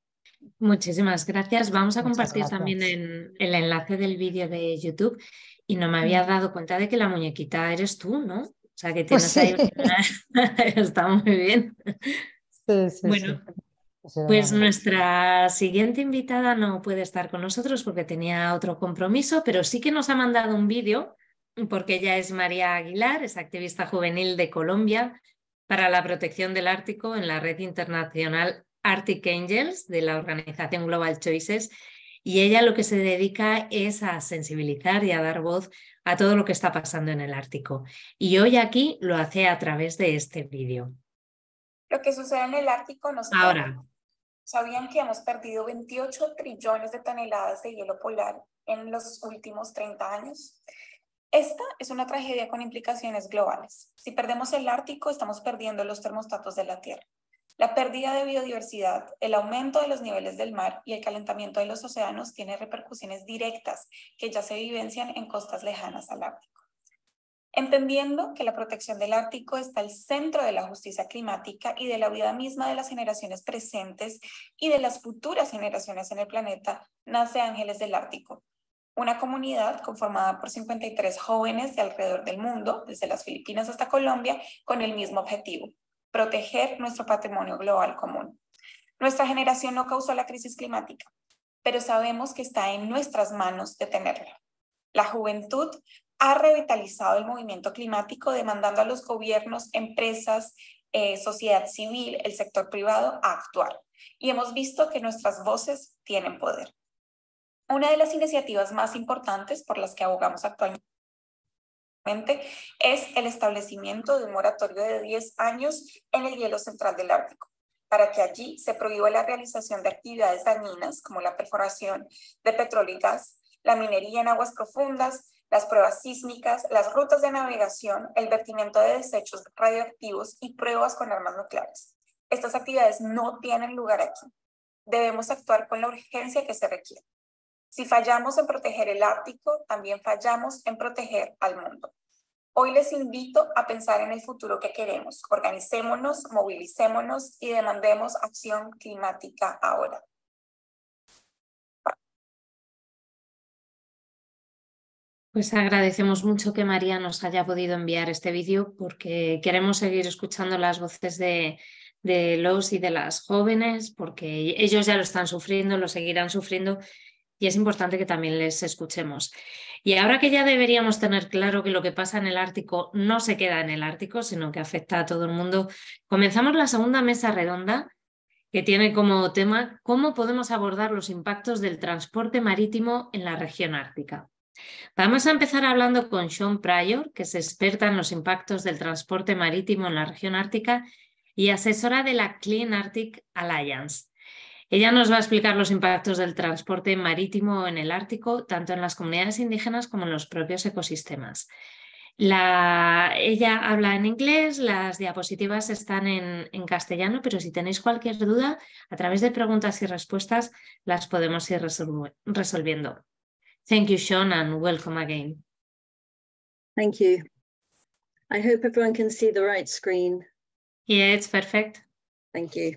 Muchísimas gracias. Vamos a Muchas compartir gracias. también el enlace del vídeo de YouTube y no me había dado cuenta de que la muñequita eres tú, ¿no? O sea que Pues tienes sí. ahí... Está muy bien. Sí, sí, Bueno, sí. pues nuestra siguiente invitada no puede estar con nosotros porque tenía otro compromiso, pero sí que nos ha mandado un vídeo porque ella es María Aguilar, es activista juvenil de Colombia para la protección del Ártico en la red internacional Arctic Angels de la organización Global Choices, y ella lo que se dedica es a sensibilizar y a dar voz a todo lo que está pasando en el Ártico. Y hoy aquí lo hace a través de este vídeo. Lo que sucede en el Ártico no se Ahora. ¿Sabían que hemos perdido 28 trillones de toneladas de hielo polar en los últimos 30 años? Esta es una tragedia con implicaciones globales. Si perdemos el Ártico, estamos perdiendo los termostatos de la Tierra. La pérdida de biodiversidad, el aumento de los niveles del mar y el calentamiento de los océanos tiene repercusiones directas que ya se vivencian en costas lejanas al Ártico. Entendiendo que la protección del Ártico está al centro de la justicia climática y de la vida misma de las generaciones presentes y de las futuras generaciones en el planeta, nace Ángeles del Ártico, una comunidad conformada por 53 jóvenes de alrededor del mundo, desde las Filipinas hasta Colombia, con el mismo objetivo: proteger nuestro patrimonio global común. Nuestra generación no causó la crisis climática, pero sabemos que está en nuestras manos detenerla. La juventud ha revitalizado el movimiento climático, demandando a los gobiernos, empresas, sociedad civil, el sector privado a actuar. Y hemos visto que nuestras voces tienen poder. Una de las iniciativas más importantes por las que abogamos actualmente es el establecimiento de un moratorio de 10 años en el hielo central del Ártico, para que allí se prohíba la realización de actividades dañinas como la perforación de petróleo y gas, la minería en aguas profundas, las pruebas sísmicas, las rutas de navegación, el vertimiento de desechos radioactivos y pruebas con armas nucleares. Estas actividades no tienen lugar aquí. Debemos actuar con la urgencia que se requiere. Si fallamos en proteger el Ártico, también fallamos en proteger al mundo. Hoy les invito a pensar en el futuro que queremos. Organicémonos, movilicémonos y demandemos acción climática ahora. Pues agradecemos mucho que María nos haya podido enviar este vídeo porque queremos seguir escuchando las voces de los y de las jóvenes, porque ellos ya lo están sufriendo, lo seguirán sufriendo y es importante que también les escuchemos. Y ahora que ya deberíamos tener claro que lo que pasa en el Ártico no se queda en el Ártico, sino que afecta a todo el mundo, comenzamos la segunda mesa redonda que tiene como tema cómo podemos abordar los impactos del transporte marítimo en la región ártica. Vamos a empezar hablando con Sean Pryor, que es experta en los impactos del transporte marítimo en la región ártica y asesora de la Clean Arctic Alliance. Ella nos va a explicar los impactos del transporte marítimo en el Ártico, tanto en las comunidades indígenas como en los propios ecosistemas. Ella habla en inglés, las diapositivas están en castellano, pero si tenéis cualquier duda, a través de preguntas y respuestas las podemos ir resolviendo. Thank you, Sean, and welcome again. Thank you. I hope everyone can see the right screen. Yeah, it's perfect. Thank you.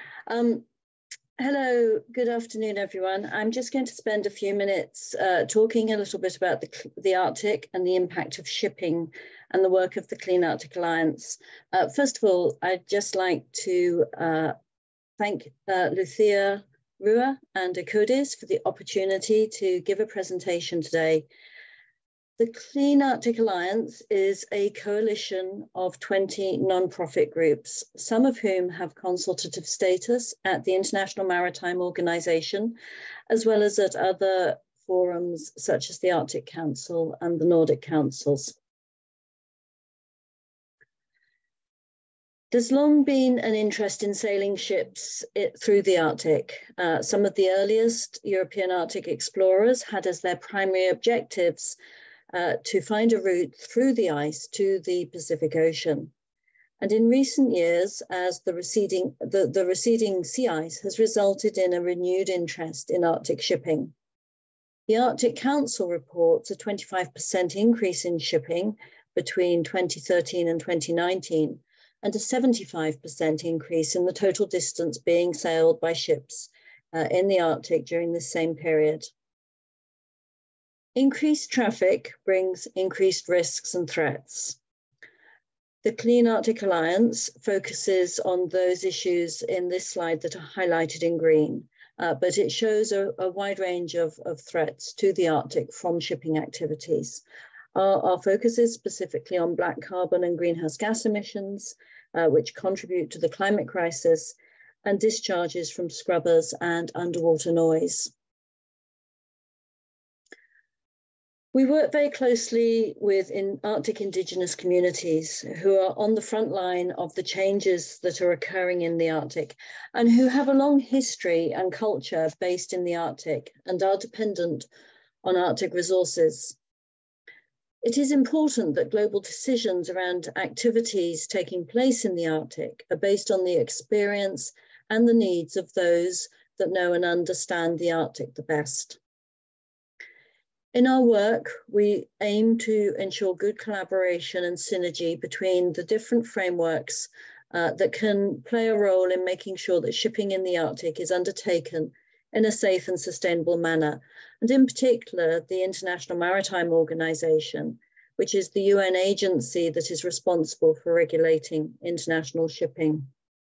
Hello, good afternoon, everyone. I'm just going to spend a few minutes talking a little bit about the Arctic and the impact of shipping and the work of the Clean Arctic Alliance. First of all, I'd just like to thank Lucia Rua and Akudis for the opportunity to give a presentation today. The Clean Arctic Alliance is a coalition of 20 non-profit groups, some of whom have consultative status at the International Maritime Organization, as well as at other forums such as the Arctic Council and the Nordic Councils. There's long been an interest in sailing ships through the Arctic. Some of the earliest European Arctic explorers had as their primary objectives to find a route through the ice to the Pacific Ocean. And in recent years, as the receding sea ice has resulted in a renewed interest in Arctic shipping. The Arctic Council reports a 25% increase in shipping between 2013 and 2019, and a 75% increase in the total distance being sailed by ships in the Arctic during the same period. Increased traffic brings increased risks and threats. The Clean Arctic Alliance focuses on those issues in this slide that are highlighted in green, but it shows a wide range of threats to the Arctic from shipping activities. Our focus is specifically on black carbon and greenhouse gas emissions, which contribute to the climate crisis, and discharges from scrubbers and underwater noise. We work very closely with Arctic indigenous communities who are on the front line of the changes that are occurring in the Arctic and who have a long history and culture based in the Arctic and are dependent on Arctic resources. It is important that global decisions around activities taking place in the Arctic are based on the experience and the needs of those that know and understand the Arctic the best. In our work, we aim to ensure good collaboration and synergy between the different frameworks that can play a role in making sure that shipping in the Arctic is undertaken in a safe and sustainable manner, and in particular, the International Maritime Organization, which is the UN agency that is responsible for regulating international shipping.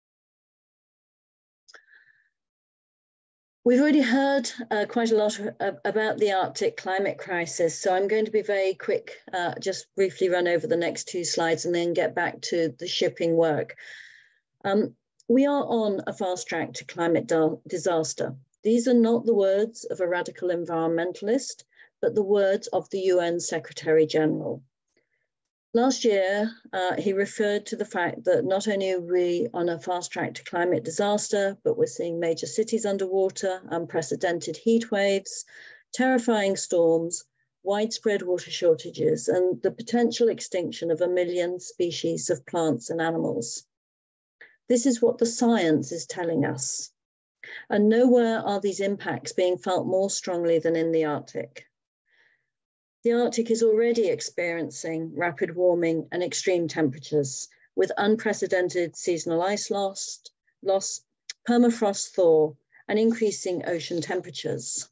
We've already heard quite a lot about the Arctic climate crisis, so I'm going to be very quick, just briefly run over the next two slides and then get back to the shipping work. We are on a fast track to climate disaster. These are not the words of a radical environmentalist, but the words of the UN Secretary General. Last year, he referred to the fact that not only are we on a fast track to climate disaster, but we're seeing major cities underwater, unprecedented heat waves, terrifying storms, widespread water shortages, and the potential extinction of 1 million species of plants and animals. This is what the science is telling us. And nowhere are these impacts being felt more strongly than in the Arctic. The Arctic is already experiencing rapid warming and extreme temperatures with unprecedented seasonal ice loss, permafrost thaw, and increasing ocean temperatures.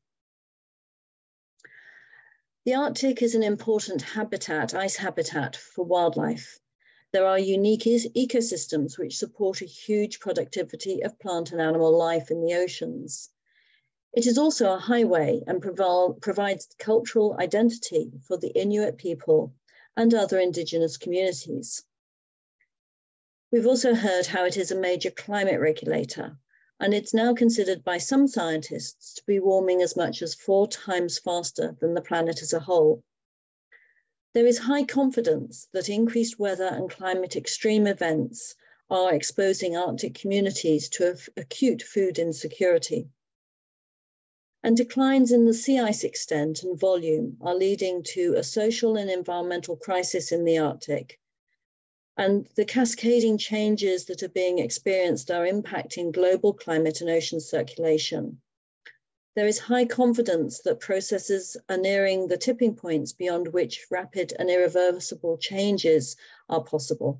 The Arctic is an important ice habitat for wildlife. There are unique ecosystems which support a huge productivity of plant and animal life in the oceans. It is also a highway and provides cultural identity for the Inuit people and other indigenous communities. We've also heard how it is a major climate regulator, and it's now considered by some scientists to be warming as much as 4 times faster than the planet as a whole. There is high confidence that increased weather and climate extreme events are exposing Arctic communities to acute food insecurity. And declines in the sea ice extent and volume are leading to a social and environmental crisis in the Arctic. And the cascading changes that are being experienced are impacting global climate and ocean circulation. There is high confidence that processes are nearing the tipping points beyond which rapid and irreversible changes are possible.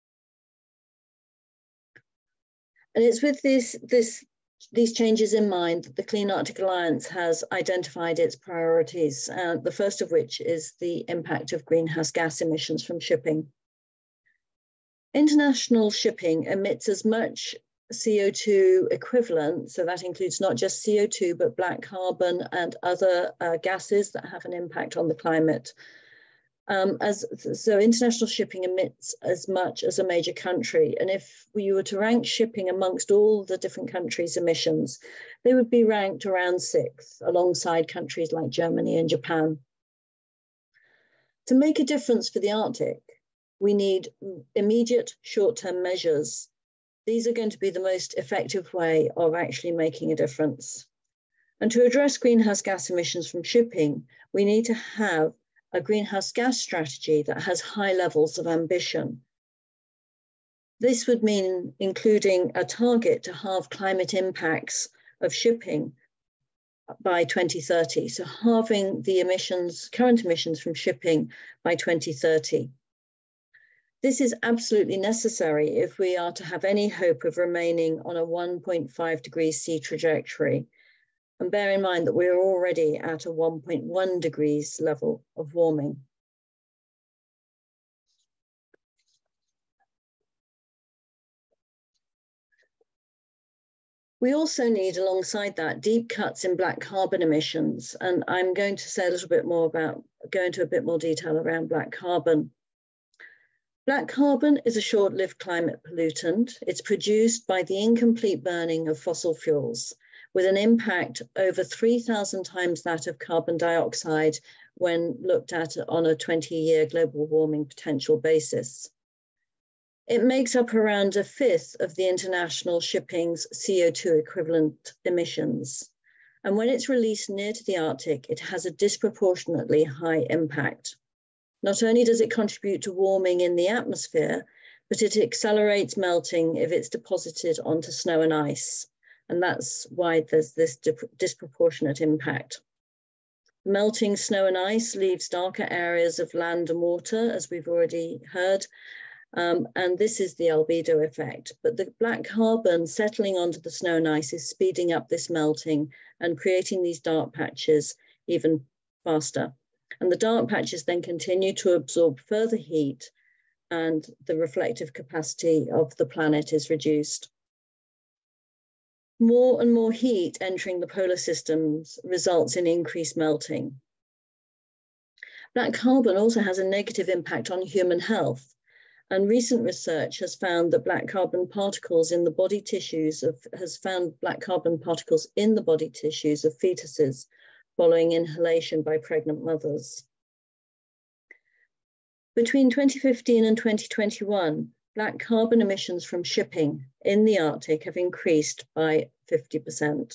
And it's with these changes in mind that the Clean Arctic Alliance has identified its priorities, the first of which is the impact of greenhouse gas emissions from shipping. International shipping emits as much CO2 equivalent, so that includes not just CO2, but black carbon and other gases that have an impact on the climate, So international shipping emits as much as a major country. And if we were to rank shipping amongst all the different countries' emissions, they would be ranked around 6th, alongside countries like Germany and Japan. To make a difference for the Arctic, we need immediate short-term measures. These are going to be the most effective way of actually making a difference. And to address greenhouse gas emissions from shipping, we need to have a greenhouse gas strategy that has high levels of ambition. This would mean including a target to halve climate impacts of shipping by 2030, so halving the current emissions from shipping by 2030. This is absolutely necessary if we are to have any hope of remaining on a 1.5 degrees C trajectory. And bear in mind that we're already at a 1.1 degrees level of warming. We also need, alongside that, deep cuts in black carbon emissions. And I'm going to say a little bit more go into a bit more detail around black carbon. Black carbon is a short-lived climate pollutant. It's produced by the incomplete burning of fossil fuels, with an impact over 3,000 times that of carbon dioxide when looked at on a 20-year global warming potential basis. It makes up around 1/5 of the international shipping's CO2 equivalent emissions. And when it's released near to the Arctic, it has a disproportionately high impact. Not only does it contribute to warming in the atmosphere, but it accelerates melting if it's deposited onto snow and ice. And that's why there's this disproportionate impact. Melting snow and ice leaves darker areas of land and water, as we've already heard, and this is the albedo effect. But the black carbon settling onto the snow and ice is speeding up this melting and creating these dark patches even faster. And the dark patches then continue to absorb further heat, and the reflective capacity of the planet is reduced. More and more heat entering the polar systems results in increased melting. Black carbon also has a negative impact on human health, and recent research has found that black carbon particles in the body tissues of fetuses following inhalation by pregnant mothers. Between 2015 and 2021, black carbon emissions from shipping in the Arctic have increased by 50%.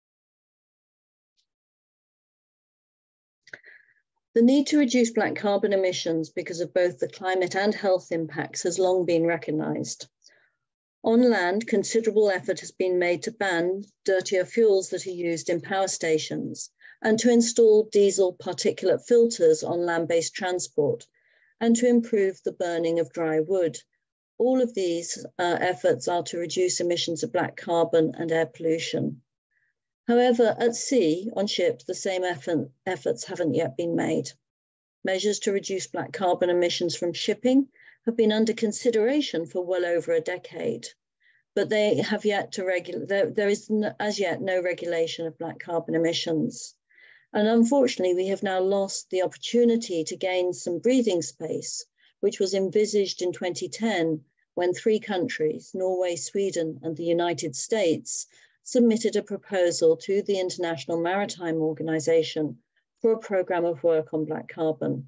The need to reduce black carbon emissions because of both the climate and health impacts has long been recognized. On land, considerable effort has been made to ban dirtier fuels that are used in power stations and to install diesel particulate filters on land-based transport and to improve the burning of dry wood. All of these efforts are to reduce emissions of black carbon and air pollution. However, at sea, on ships, the same efforts haven't yet been made. Measures to reduce black carbon emissions from shipping have been under consideration for well over a decade, but they have yet to there is as yet no regulation of black carbon emissions. And unfortunately, we have now lost the opportunity to gain some breathing space, which was envisaged in 2010 when 3 countries, Norway, Sweden, and the United States, submitted a proposal to the International Maritime Organization for a program of work on black carbon.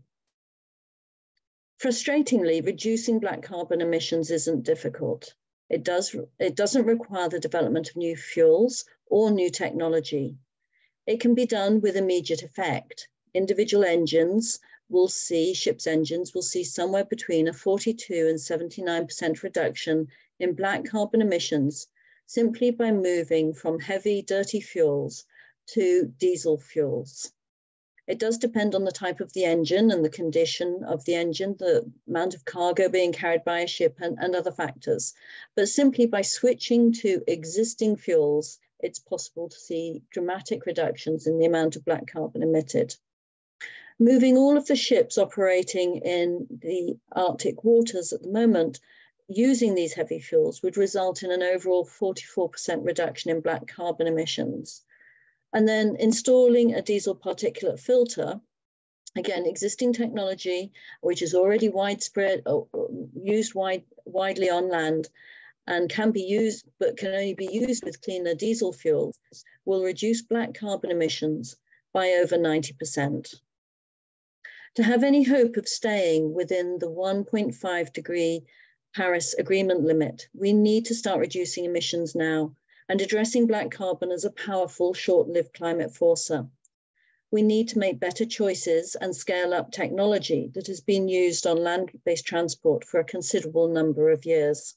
Frustratingly, reducing black carbon emissions isn't difficult. It doesn't require the development of new fuels or new technology. It can be done with immediate effect. Individual engines will see, ships' engines will see somewhere between a 42 and 79% reduction in black carbon emissions simply by moving from heavy, dirty fuels to diesel fuels. It does depend on the type of the engine and the condition of the engine, the amount of cargo being carried by a ship and other factors. But simply by switching to existing fuels, it's possible to see dramatic reductions in the amount of black carbon emitted. Moving all of the ships operating in the Arctic waters at the moment using these heavy fuels would result in an overall 44% reduction in black carbon emissions. And then installing a diesel particulate filter Again, existing technology, which is already widespread, used widely on land, and can be used, but can only be used with cleaner diesel fuels, will reduce black carbon emissions by over 90%. To have any hope of staying within the 1.5 degree Paris Agreement limit, we need to start reducing emissions now and addressing black carbon as a powerful, short-lived climate forcer. We need to make better choices and scale up technology that has been used on land-based transport for a considerable number of years.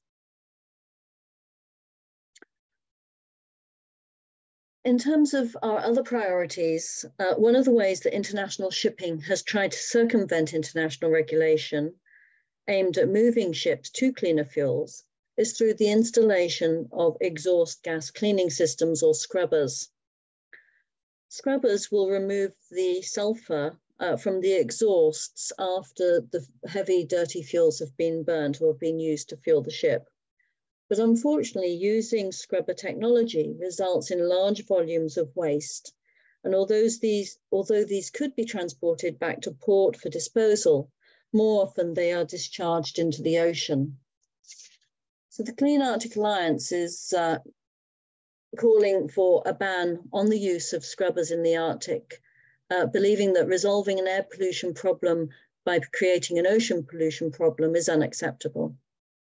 In terms of our other priorities, one of the ways that international shipping has tried to circumvent international regulation aimed at moving ships to cleaner fuels is through the installation of exhaust gas cleaning systems, or scrubbers. Scrubbers will remove the sulfur from the exhausts after the heavy, dirty fuels have been burnt or have been used to fuel the ship. But unfortunately, using scrubber technology results in large volumes of waste. And although these could be transported back to port for disposal, more often they are discharged into the ocean. So the Clean Arctic Alliance is calling for a ban on the use of scrubbers in the Arctic, believing that resolving an air pollution problem by creating an ocean pollution problem is unacceptable.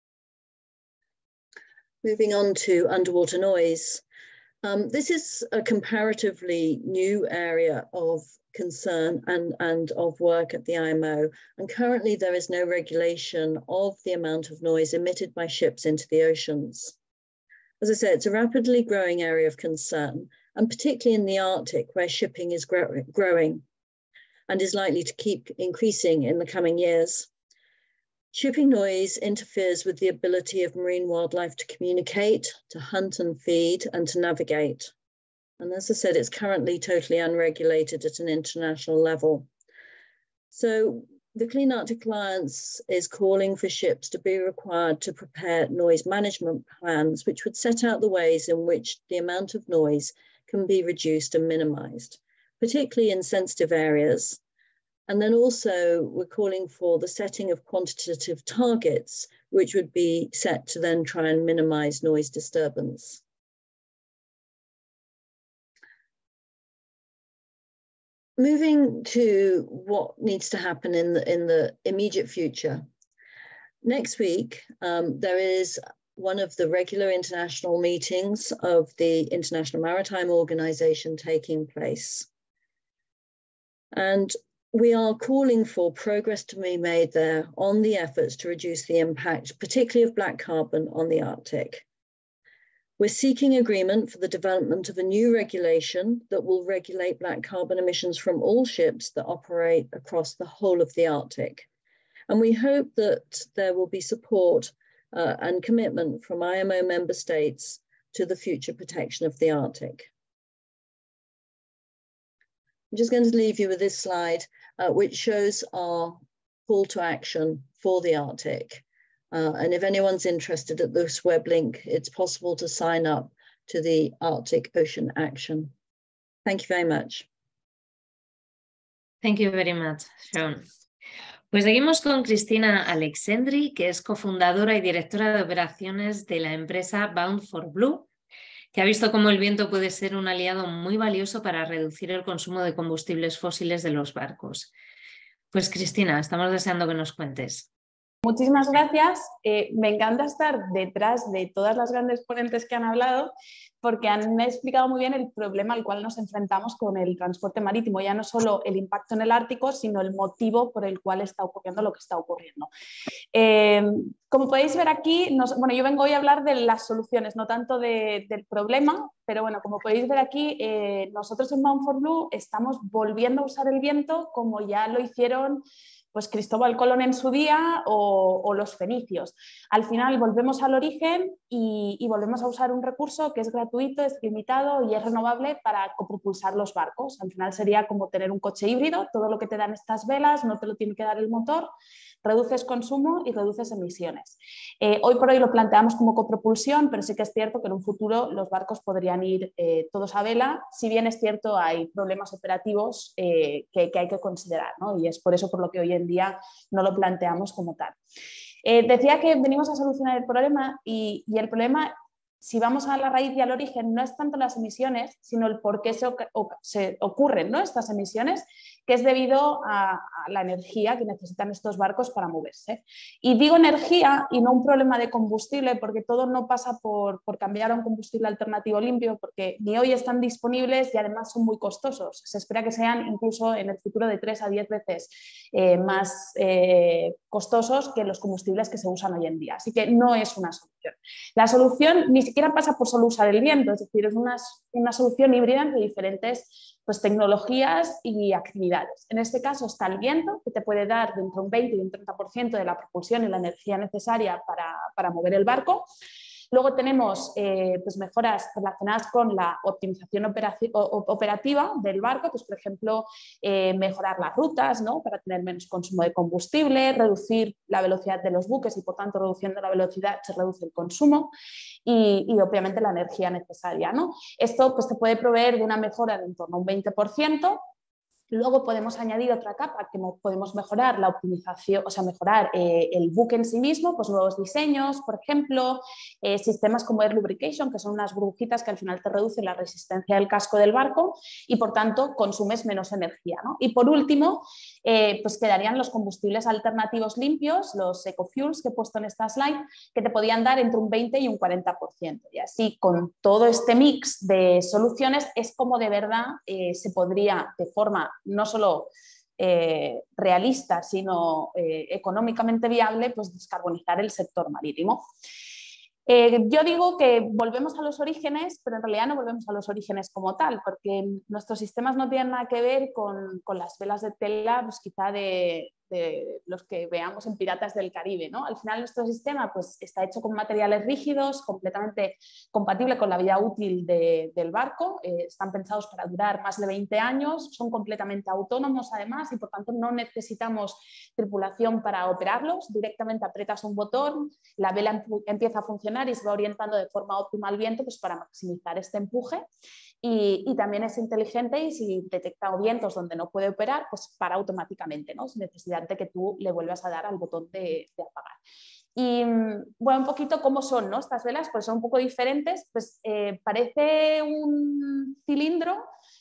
Moving on to underwater noise. This is a comparatively new area of concern and of work at the IMO. And currently there is no regulation of the amount of noise emitted by ships into the oceans. As I said, it's a rapidly growing area of concern, and particularly in the Arctic, where shipping is growing and is likely to keep increasing in the coming years. Shipping noise interferes with the ability of marine wildlife to communicate, to hunt and feed, and to navigate. And as I said, it's currently totally unregulated at an international level. So the Clean Arctic Alliance is calling for ships to be required to prepare noise management plans, which would set out the ways in which the amount of noise can be reduced and minimized, particularly in sensitive areas. And then also we're calling for the setting of quantitative targets, which would be set to then try and minimize noise disturbance. Moving to what needs to happen in the immediate future. Next week, there is one of the regular international meetings of the International Maritime Organization taking place. And we are calling for progress to be made there on the efforts to reduce the impact, particularly of black carbon on the Arctic. We're seeking agreement for the development of a new regulation that will regulate black carbon emissions from all ships that operate across the whole of the Arctic. And we hope that there will be support and commitment from IMO member states to the future protection of the Arctic. I'm just going to leave you with this slide, which shows our call to action for the Arctic. And if anyone's interested at this web link, it's possible to sign up to the Arctic Ocean Action. Thank you very much. Thank you very much, Sharon. Pues seguimos con Cristina Alexandri, que es cofundadora y directora de operaciones de la empresa Bound for Blue, que ha visto cómo el viento puede ser un aliado muy valioso para reducir el consumo de combustibles fósiles de los barcos. Pues Cristina, estamos deseando que nos cuentes. Muchísimas gracias. Me encanta estar detrás de todas las grandes ponentes que han hablado, porque han explicado muy bien el problema al cual nos enfrentamos con el transporte marítimo, ya no solo el impacto en el Ártico, sino el motivo por el cual está ocurriendo lo que está ocurriendo. Como podéis ver aquí, bueno, yo vengo hoy a hablar de las soluciones, no tanto del problema, pero bueno, como podéis ver aquí, nosotros en Bound for Blue estamos volviendo a usar el viento como ya lo hicieron pues Cristóbal Colón en su día o los fenicios. Al final volvemos al origen y volvemos a usar un recurso que es gratuito, es limitado y es renovable para copropulsar los barcos. Al final sería como tener un coche híbrido, todo lo que te dan estas velas no te lo tiene que dar el motor, reduces consumo y reduces emisiones. Hoy por hoy lo planteamos como copropulsión, pero sí que es cierto que en un futuro los barcos podrían ir todos a vela, si bien es cierto hay problemas operativos que hay que considerar, ¿no? Y es por eso por lo que hoy en día no lo planteamos como tal. Decía que venimos a solucionar el problema y el problema, si vamos a la raíz y al origen, no es tanto las emisiones, sino el por qué se ocurren, ¿no?, estas emisiones, que es debido a la energía que necesitan estos barcos para moverse. Y digo energía y no un problema de combustible, porque todo no pasa por cambiar a un combustible alternativo limpio, porque ni hoy están disponibles y además son muy costosos. Se espera que sean incluso en el futuro de 3 a 10 veces más costosos que los combustibles que se usan hoy en día. Así que no es una solución. La solución ni siquiera pasa por solo usar el viento, es decir, es una solución híbrida entre diferentes tecnologías y actividades. En este caso está el viento, que te puede dar de entre un 20 y un 30% de la propulsión y la energía necesaria para mover el barco. Luego tenemos mejoras relacionadas con la optimización operativa del barco, pues, por ejemplo, mejorar las rutas, ¿no?, para tener menos consumo de combustible, reducir la velocidad de los buques y, por tanto, reduciendo la velocidad se reduce el consumo y obviamente la energía necesaria, ¿no? Esto pues, te puede proveer de una mejora de en torno a un 20%. Luego podemos añadir otra capa que podemos mejorar la optimización, o sea, mejorar el buque en sí mismo, pues nuevos diseños, por ejemplo, sistemas como Air Lubrication, que son unas burbujitas que al final te reducen la resistencia del casco del barco y por tanto consumes menos energía, ¿no? Y por último, pues quedarían los combustibles alternativos limpios, los ecofuels que he puesto en esta slide, que te podían dar entre un 20 y un 40%. Y así, con todo este mix de soluciones, es como de verdad se podría, de forma no solo realista, sino económicamente viable, pues descarbonizar el sector marítimo. Yo digo que volvemos a los orígenes, pero en realidad no volvemos a los orígenes como tal, porque nuestros sistemas no tienen nada que ver con las velas de tela, pues quizá de los que veamos en Piratas del Caribe, ¿no? Al final nuestro sistema pues, está hecho con materiales rígidos, completamente compatible con la vida útil del barco, están pensados para durar más de 20 años, son completamente autónomos además y por tanto no necesitamos tripulación para operarlos, directamente aprietas un botón, la vela empieza a funcionar y se va orientando de forma óptima al viento pues, para maximizar este empuje. Y también es inteligente y si detecta vientos donde no puede operar, pues para automáticamente, ¿no? Sin necesidad de que tú le vuelvas a dar al botón de apagar. Y bueno, un poquito cómo son, ¿no?, estas velas, pues son un poco diferentes, pues parece un cilindro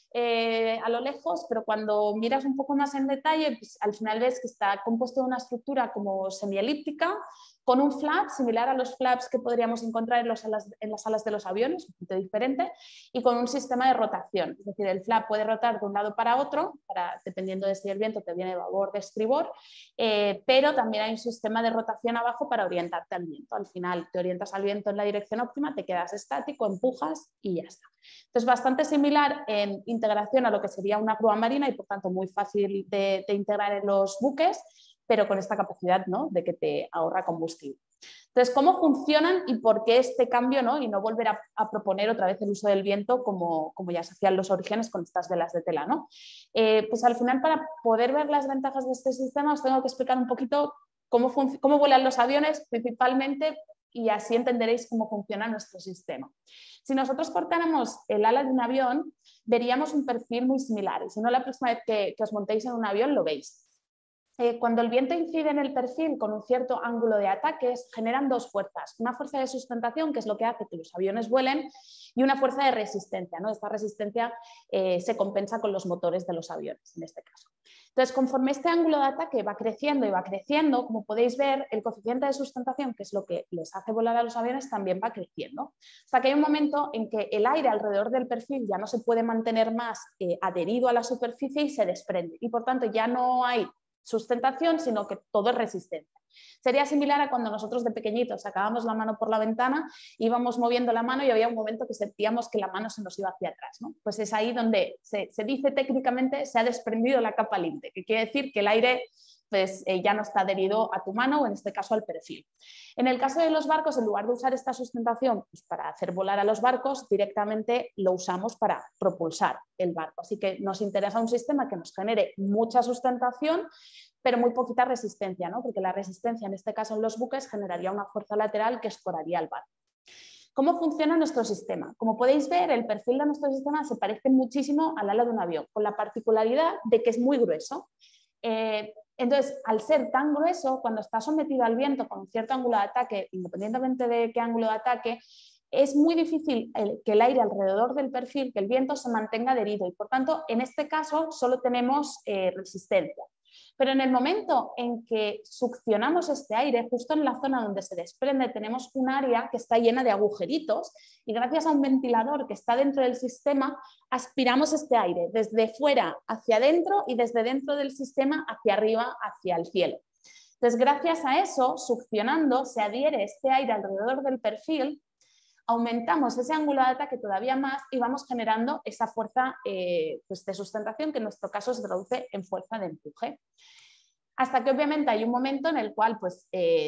a lo lejos, pero cuando miras un poco más en detalle, pues al final ves que está compuesto de una estructura como semielíptica, con un flap similar a los flaps que podríamos encontrar en las alas de los aviones, un poquito diferente, y con un sistema de rotación. Es decir, el flap puede rotar de un lado para otro, dependiendo de si el viento te viene de babor, de estribor, pero también hay un sistema de rotación abajo para orientarte al viento. Al final te orientas al viento en la dirección óptima, te quedas estático, empujas y ya está. Entonces, bastante similar en integración a lo que sería una grúa marina y por tanto muy fácil de integrar en los buques, pero con esta capacidad, ¿no?, de que te ahorra combustible. Entonces, ¿cómo funcionan y por qué este cambio, ¿no?, y no volver a proponer otra vez el uso del viento como ya se hacían los orígenes con estas velas de tela, ¿no? Pues al final, para poder ver las ventajas de este sistema, os tengo que explicar un poquito cómo vuelan los aviones principalmente y así entenderéis cómo funciona nuestro sistema. Si nosotros cortáramos el ala de un avión, veríamos un perfil muy similar y si no, la próxima vez que os montéis en un avión lo veis. Cuando el viento incide en el perfil con un cierto ángulo de ataque, generan dos fuerzas. Una fuerza de sustentación, que es lo que hace que los aviones vuelen, y una fuerza de resistencia, ¿no? Esta resistencia se compensa con los motores de los aviones, en este caso. Entonces, conforme este ángulo de ataque va creciendo y va creciendo, como podéis ver, el coeficiente de sustentación, que es lo que les hace volar a los aviones, también va creciendo. Hasta que hay un momento en que el aire alrededor del perfil ya no se puede mantener más adherido a la superficie y se desprende. Y por tanto ya no hay sustentación, sino que todo es resistencia. Sería similar a cuando nosotros de pequeñitos sacábamos la mano por la ventana, íbamos moviendo la mano y había un momento que sentíamos que la mano se nos iba hacia atrás, ¿no? Pues es ahí donde se dice técnicamente se ha desprendido la capa linde, que quiere decir que el aire pues ya no está adherido a tu mano o en este caso al perfil. En el caso de los barcos, en lugar de usar esta sustentación pues, para hacer volar a los barcos, directamente lo usamos para propulsar el barco. Así que nos interesa un sistema que nos genere mucha sustentación, pero muy poquita resistencia, ¿no? Porque la resistencia en este caso en los buques generaría una fuerza lateral que escoraría el barco. ¿Cómo funciona nuestro sistema? Como podéis ver, el perfil de nuestro sistema se parece muchísimo al ala de un avión, con la particularidad de que es muy grueso. Entonces, al ser tan grueso, cuando está sometido al viento con un cierto ángulo de ataque, independientemente de qué ángulo de ataque, es muy difícil que el aire alrededor del perfil, que el viento se mantenga adherido y por tanto, en este caso, solo tenemos resistencia. Pero en el momento en que succionamos este aire, justo en la zona donde se desprende, tenemos un área que está llena de agujeritos y gracias a un ventilador que está dentro del sistema, aspiramos este aire desde fuera hacia adentro y desde dentro del sistema hacia arriba, hacia el cielo. Entonces, gracias a eso, succionando, se adhiere este aire alrededor del perfil, aumentamos ese ángulo de ataque todavía más y vamos generando esa fuerza pues de sustentación que en nuestro caso se traduce en fuerza de empuje. Hasta que obviamente hay un momento en el cual pues,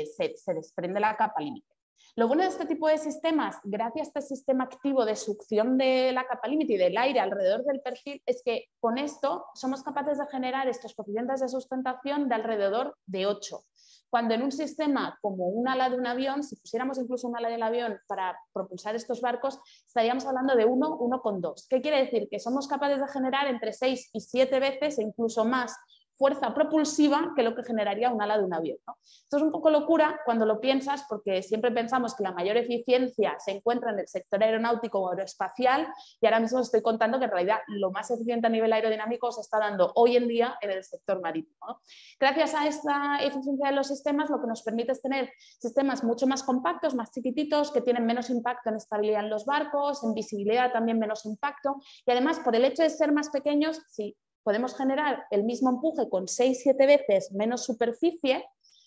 se desprende la capa límite. Lo bueno de este tipo de sistemas, gracias a este sistema activo de succión de la capa límite y del aire alrededor del perfil, es que con esto somos capaces de generar estos coeficientes de sustentación de alrededor de 8. Cuando en un sistema como un ala de un avión, si pusiéramos incluso un ala del avión para propulsar estos barcos, estaríamos hablando de 1, 1,2. ¿Qué quiere decir? Que somos capaces de generar entre 6 y 7 veces e incluso más fuerza propulsiva que lo que generaría un ala de un avión, ¿no? Esto es un poco locura cuando lo piensas porque siempre pensamos que la mayor eficiencia se encuentra en el sector aeronáutico o aeroespacial y ahora mismo os estoy contando que en realidad lo más eficiente a nivel aerodinámico se está dando hoy en día en el sector marítimo, ¿no? Gracias a esta eficiencia de los sistemas lo que nos permite es tener sistemas mucho más compactos, más chiquititos, que tienen menos impacto en estabilidad en los barcos, en visibilidad también menos impacto y además por el hecho de ser más pequeños, sí, podemos generar el mismo empuje con 6-7 veces menos superficie,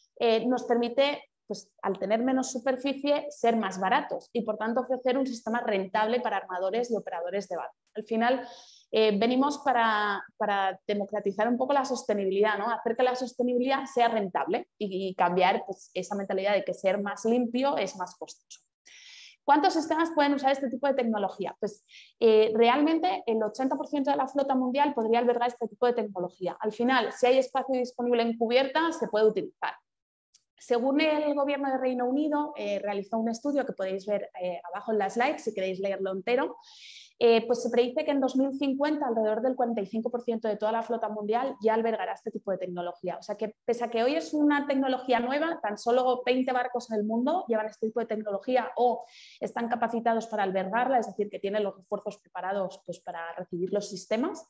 nos permite, pues, al tener menos superficie, ser más baratos y por tanto ofrecer un sistema rentable para armadores y operadores de barco. Al final venimos para democratizar un poco la sostenibilidad, ¿no? Hacer que la sostenibilidad sea rentable y cambiar pues, esa mentalidad de que ser más limpio es más costoso. ¿Cuántos sistemas pueden usar este tipo de tecnología? Pues realmente el 80% de la flota mundial podría albergar este tipo de tecnología. Al final, si hay espacio disponible en cubierta, se puede utilizar. Según el gobierno de Reino Unido, realizó un estudio que podéis ver abajo en la slide si queréis leerlo entero. Pues se predice que en 2050 alrededor del 45% de toda la flota mundial ya albergará este tipo de tecnología. O sea que pese a que hoy es una tecnología nueva, tan solo 20 barcos en el mundo llevan este tipo de tecnología o están capacitados para albergarla, es decir, que tienen los refuerzos preparados pues, para recibir los sistemas.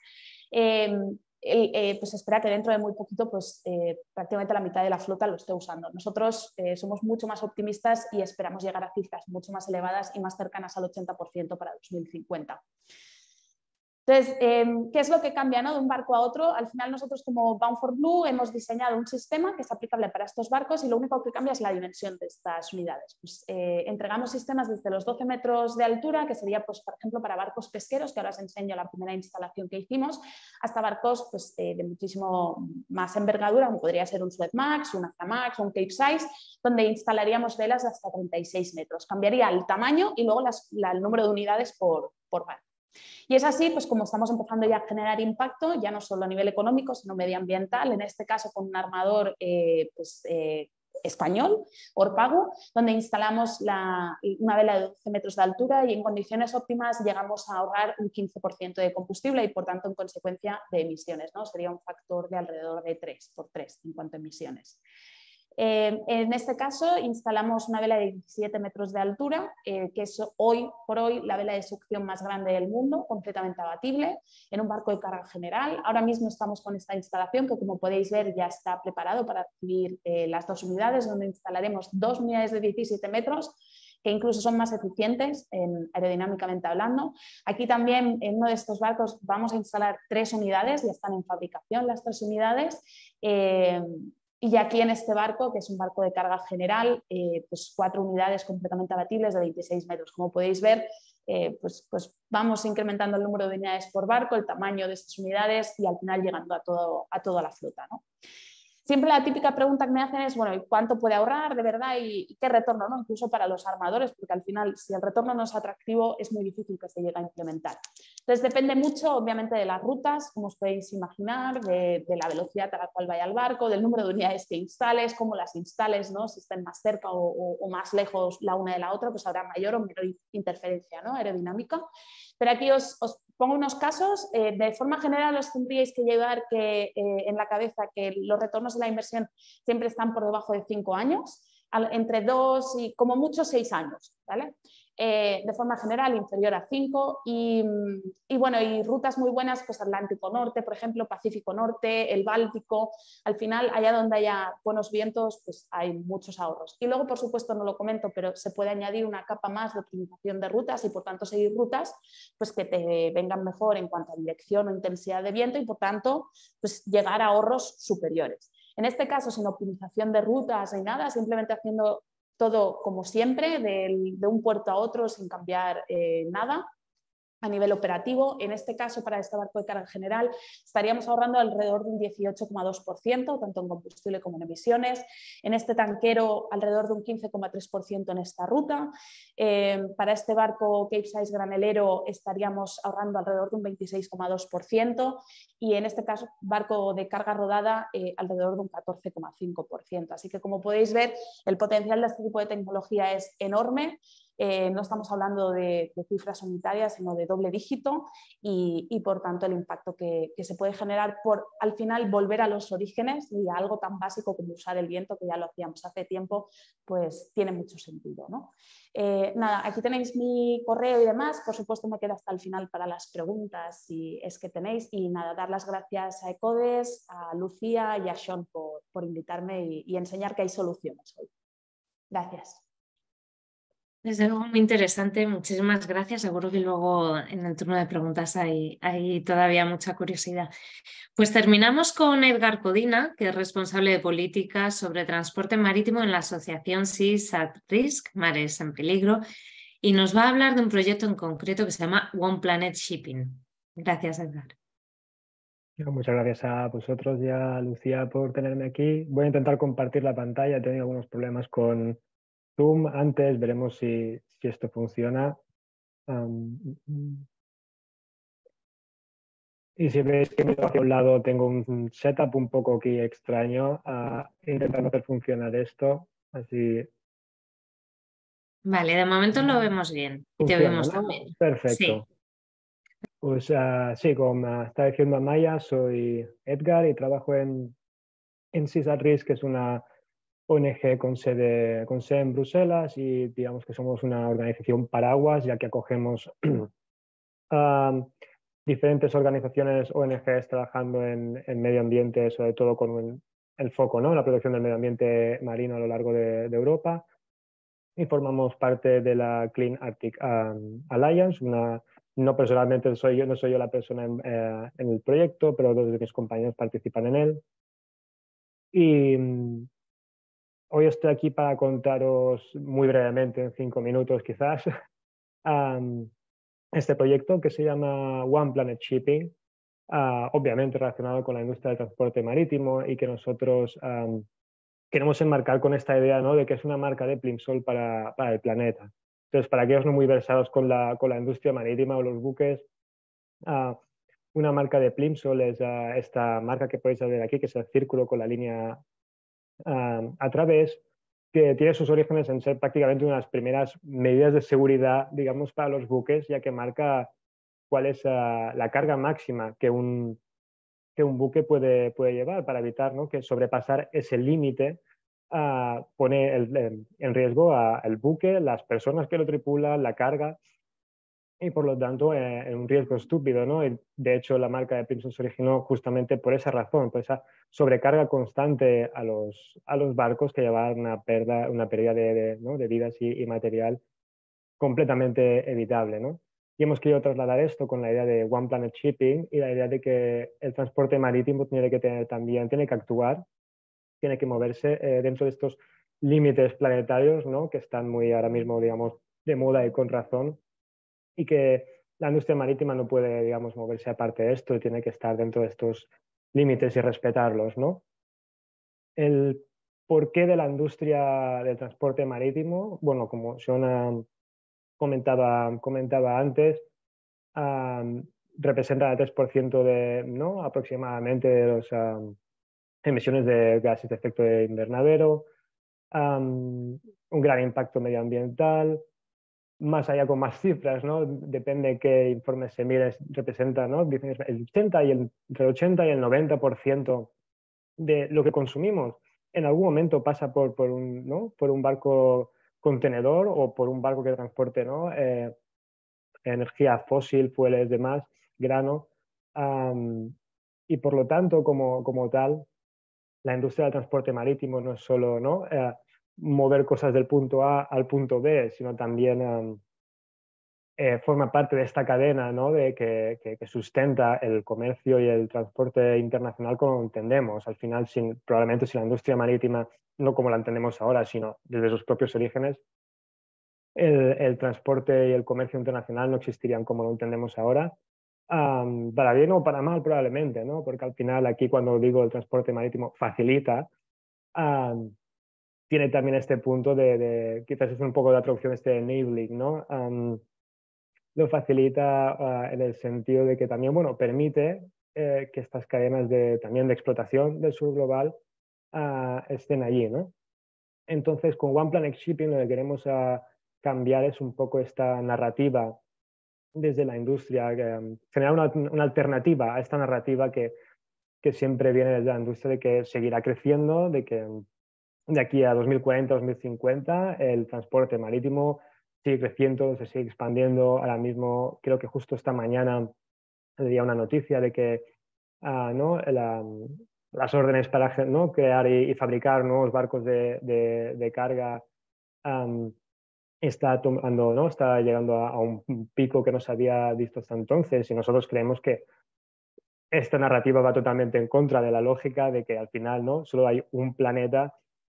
Pues espera que dentro de muy poquito pues, prácticamente la mitad de la flota lo esté usando. Nosotros somos mucho más optimistas y esperamos llegar a cifras mucho más elevadas y más cercanas al 80% para 2050. Entonces, ¿qué es lo que cambia, ¿no? De un barco a otro? Al final nosotros como Bound for Blue hemos diseñado un sistema que es aplicable para estos barcos y lo único que cambia es la dimensión de estas unidades. Pues, entregamos sistemas desde los 12 metros de altura, que sería, pues, por ejemplo, para barcos pesqueros, que ahora os enseño la primera instalación que hicimos, hasta barcos pues, de muchísimo más envergadura, como podría ser un Suezmax, un Aframax, un Capesize, donde instalaríamos velas de hasta 36 metros. Cambiaría el tamaño y luego el número de unidades por barco. Y es así, pues como estamos empezando ya a generar impacto, ya no solo a nivel económico, sino medioambiental, en este caso con un armador español, Orpago, donde instalamos una vela de 12 metros de altura y en condiciones óptimas llegamos a ahorrar un 15% de combustible y por tanto en consecuencia de emisiones, ¿no? Sería un factor de alrededor de 3 por 3 en cuanto a emisiones. En este caso instalamos una vela de 17 metros de altura, que es hoy por hoy la vela de succión más grande del mundo, completamente abatible, en un barco de carga general. Ahora mismo estamos con esta instalación que, como podéis ver, ya está preparado para recibir las 2 unidades, donde instalaremos 2 unidades de 17 metros, que incluso son más eficientes aerodinámicamente hablando. Aquí también en uno de estos barcos vamos a instalar 3 unidades, ya están en fabricación las 3 unidades. Y aquí en este barco, que es un barco de carga general, pues 4 unidades completamente abatibles de 26 metros. Como podéis ver, pues vamos incrementando el número de unidades por barco, el tamaño de estas unidades y al final llegando a toda la flota, ¿no? Siempre la típica pregunta que me hacen es, bueno, ¿cuánto puede ahorrar de verdad y qué retorno, ¿no? Incluso para los armadores, porque al final, si el retorno no es atractivo, es muy difícil que se llegue a implementar. Entonces, depende mucho, obviamente, de las rutas, como os podéis imaginar, de la velocidad a la cual vaya el barco, del número de unidades que instales, cómo las instales, ¿no? Si estén más cerca o más lejos la una de la otra, pues habrá mayor o menor interferencia, ¿no? Aerodinámica. Pero aquí os pongo unos casos. De forma general os tendríais que llevar en la cabeza que los retornos de la inversión siempre están por debajo de 5 años, entre 2 y como mucho 6 años, ¿vale? De forma general inferior a 5 y bueno, y rutas muy buenas, pues Atlántico Norte, por ejemplo, Pacífico Norte, el Báltico. Al final, allá donde haya buenos vientos, pues hay muchos ahorros. Y luego, por supuesto, no lo comento, pero se puede añadir una capa más de optimización de rutas y, por tanto, seguir rutas pues que te vengan mejor en cuanto a dirección o intensidad de viento y, por tanto, pues llegar a ahorros superiores. En este caso, sin optimización de rutas ni nada, simplemente haciendo todo como siempre, de un puerto a otro sin cambiar nada. A nivel operativo, en este caso para este barco de carga general estaríamos ahorrando alrededor de un 18,2%, tanto en combustible como en emisiones. En este tanquero alrededor de un 15,3% en esta ruta. Para este barco Capesize granelero estaríamos ahorrando alrededor de un 26,2% y en este caso barco de carga rodada alrededor de un 14,5%. Así que, como podéis ver, el potencial de este tipo de tecnología es enorme. No estamos hablando de cifras unitarias, sino de doble dígito y por tanto el impacto que se puede generar por al final volver a los orígenes y a algo tan básico como usar el viento, que ya lo hacíamos hace tiempo, pues tiene mucho sentido, ¿no? Nada, aquí tenéis mi correo y demás. Por supuesto me quedo hasta el final para las preguntas si es que tenéis, y nada, dar las gracias a Ecodes, a Lucía y a Sean por invitarme y enseñar que hay soluciones hoy. Gracias. Desde luego muy interesante, muchísimas gracias. Seguro que luego en el turno de preguntas hay todavía mucha curiosidad. Pues terminamos con Edgar Codina, que es responsable de políticas sobre transporte marítimo en la asociación Seas at Risk, Mares en Peligro, y nos va a hablar de un proyecto en concreto que se llama One Planet Shipping. Gracias, Edgar. Muchas gracias a vosotros y a Lucía por tenerme aquí. Voy a intentar compartir la pantalla. He tenido algunos problemas con Zoom antes, veremos si esto funciona. Y si veis que hacia un lado tengo un setup un poco aquí extraño, intentando hacer funcionar esto, así. Vale, de momento lo vemos bien y te oímos también. Perfecto. Sí. Pues sí, como me está diciendo Amaya, soy Edgar y trabajo en Seas at Risk, que es una ONG con sede en Bruselas, y digamos que somos una organización paraguas, ya que acogemos diferentes organizaciones ONGs trabajando en medio ambiente, sobre todo con el foco, ¿no?, en la protección del medio ambiente marino a lo largo de Europa, y formamos parte de la Clean Arctic Alliance. No personalmente no soy yo la persona en el proyecto, pero dos de mis compañeros participan en él. Y hoy estoy aquí para contaros muy brevemente, en 5 minutos quizás, este proyecto que se llama One Planet Shipping, obviamente relacionado con la industria del transporte marítimo, y que nosotros queremos enmarcar con esta idea, ¿no?, de que es una marca de Plimsoll para el planeta. Entonces, para aquellos no muy versados con la industria marítima o los buques, una marca de Plimsoll es esta marca que podéis ver aquí, que es el círculo con la línea a través, que tiene sus orígenes en ser prácticamente una de las primeras medidas de seguridad, digamos, para los buques, ya que marca cuál es la carga máxima que un buque puede llevar, para evitar, ¿no?, que sobrepasar ese límite pone en riesgo al buque, las personas que lo tripulan, la carga, y por lo tanto un riesgo estúpido, ¿no? Y de hecho la marca de Plimsoll se originó justamente por esa razón, por esa sobrecarga constante a los barcos, que llevaban una pérdida de vidas y material completamente evitable, ¿no? Y hemos querido trasladar esto con la idea de One Planet Shipping y la idea de que el transporte marítimo tiene que actuar, tiene que moverse dentro de estos límites planetarios, ¿no?, que están muy ahora mismo, digamos, de moda y con razón, y que la industria marítima no puede, digamos, moverse aparte de esto y tiene que estar dentro de estos límites y respetarlos, ¿no? El porqué de la industria del transporte marítimo, bueno, como Shona comentaba antes, representa el 3% ¿no? aproximadamente de las emisiones de gases de efecto de invernadero, un gran impacto medioambiental. Más allá con más cifras, ¿no? Depende de qué informe se mire, representa, ¿no? Dicen entre el 80 y el 90% de lo que consumimos en algún momento pasa por un barco contenedor o por un barco que transporte, ¿no? Energía fósil, fueles, demás, grano. Y por lo tanto, como tal, la industria del transporte marítimo no es solo, ¿no? Mover cosas del punto A al punto B, sino también forma parte de esta cadena, ¿no? que sustenta el comercio y el transporte internacional como lo entendemos. Al final, probablemente sin la industria marítima, no como la entendemos ahora, sino desde sus propios orígenes, el transporte y el comercio internacional no existirían como lo entendemos ahora. Para bien o para mal probablemente, ¿no? Porque al final aquí cuando digo el transporte marítimo facilita, tiene también este punto quizás es un poco la traducción enabling, ¿no? Lo facilita en el sentido de que también, bueno, permite que estas cadenas también de explotación del sur global estén allí, ¿no? Entonces, con One Planet Shipping lo que queremos cambiar es un poco esta narrativa desde la industria, generar una alternativa a esta narrativa que siempre viene desde la industria de que seguirá creciendo, de que de aquí a 2040, 2050, el transporte marítimo sigue creciendo, se sigue expandiendo. Ahora mismo, creo que justo esta mañana leía una noticia de que ¿no? Las órdenes para, ¿no? crear y fabricar nuevos barcos de carga está tomando, ¿no? Está llegando a un pico que no se había visto hasta entonces, y nosotros creemos que esta narrativa va totalmente en contra de la lógica de que al final, ¿no? Solo hay un planeta.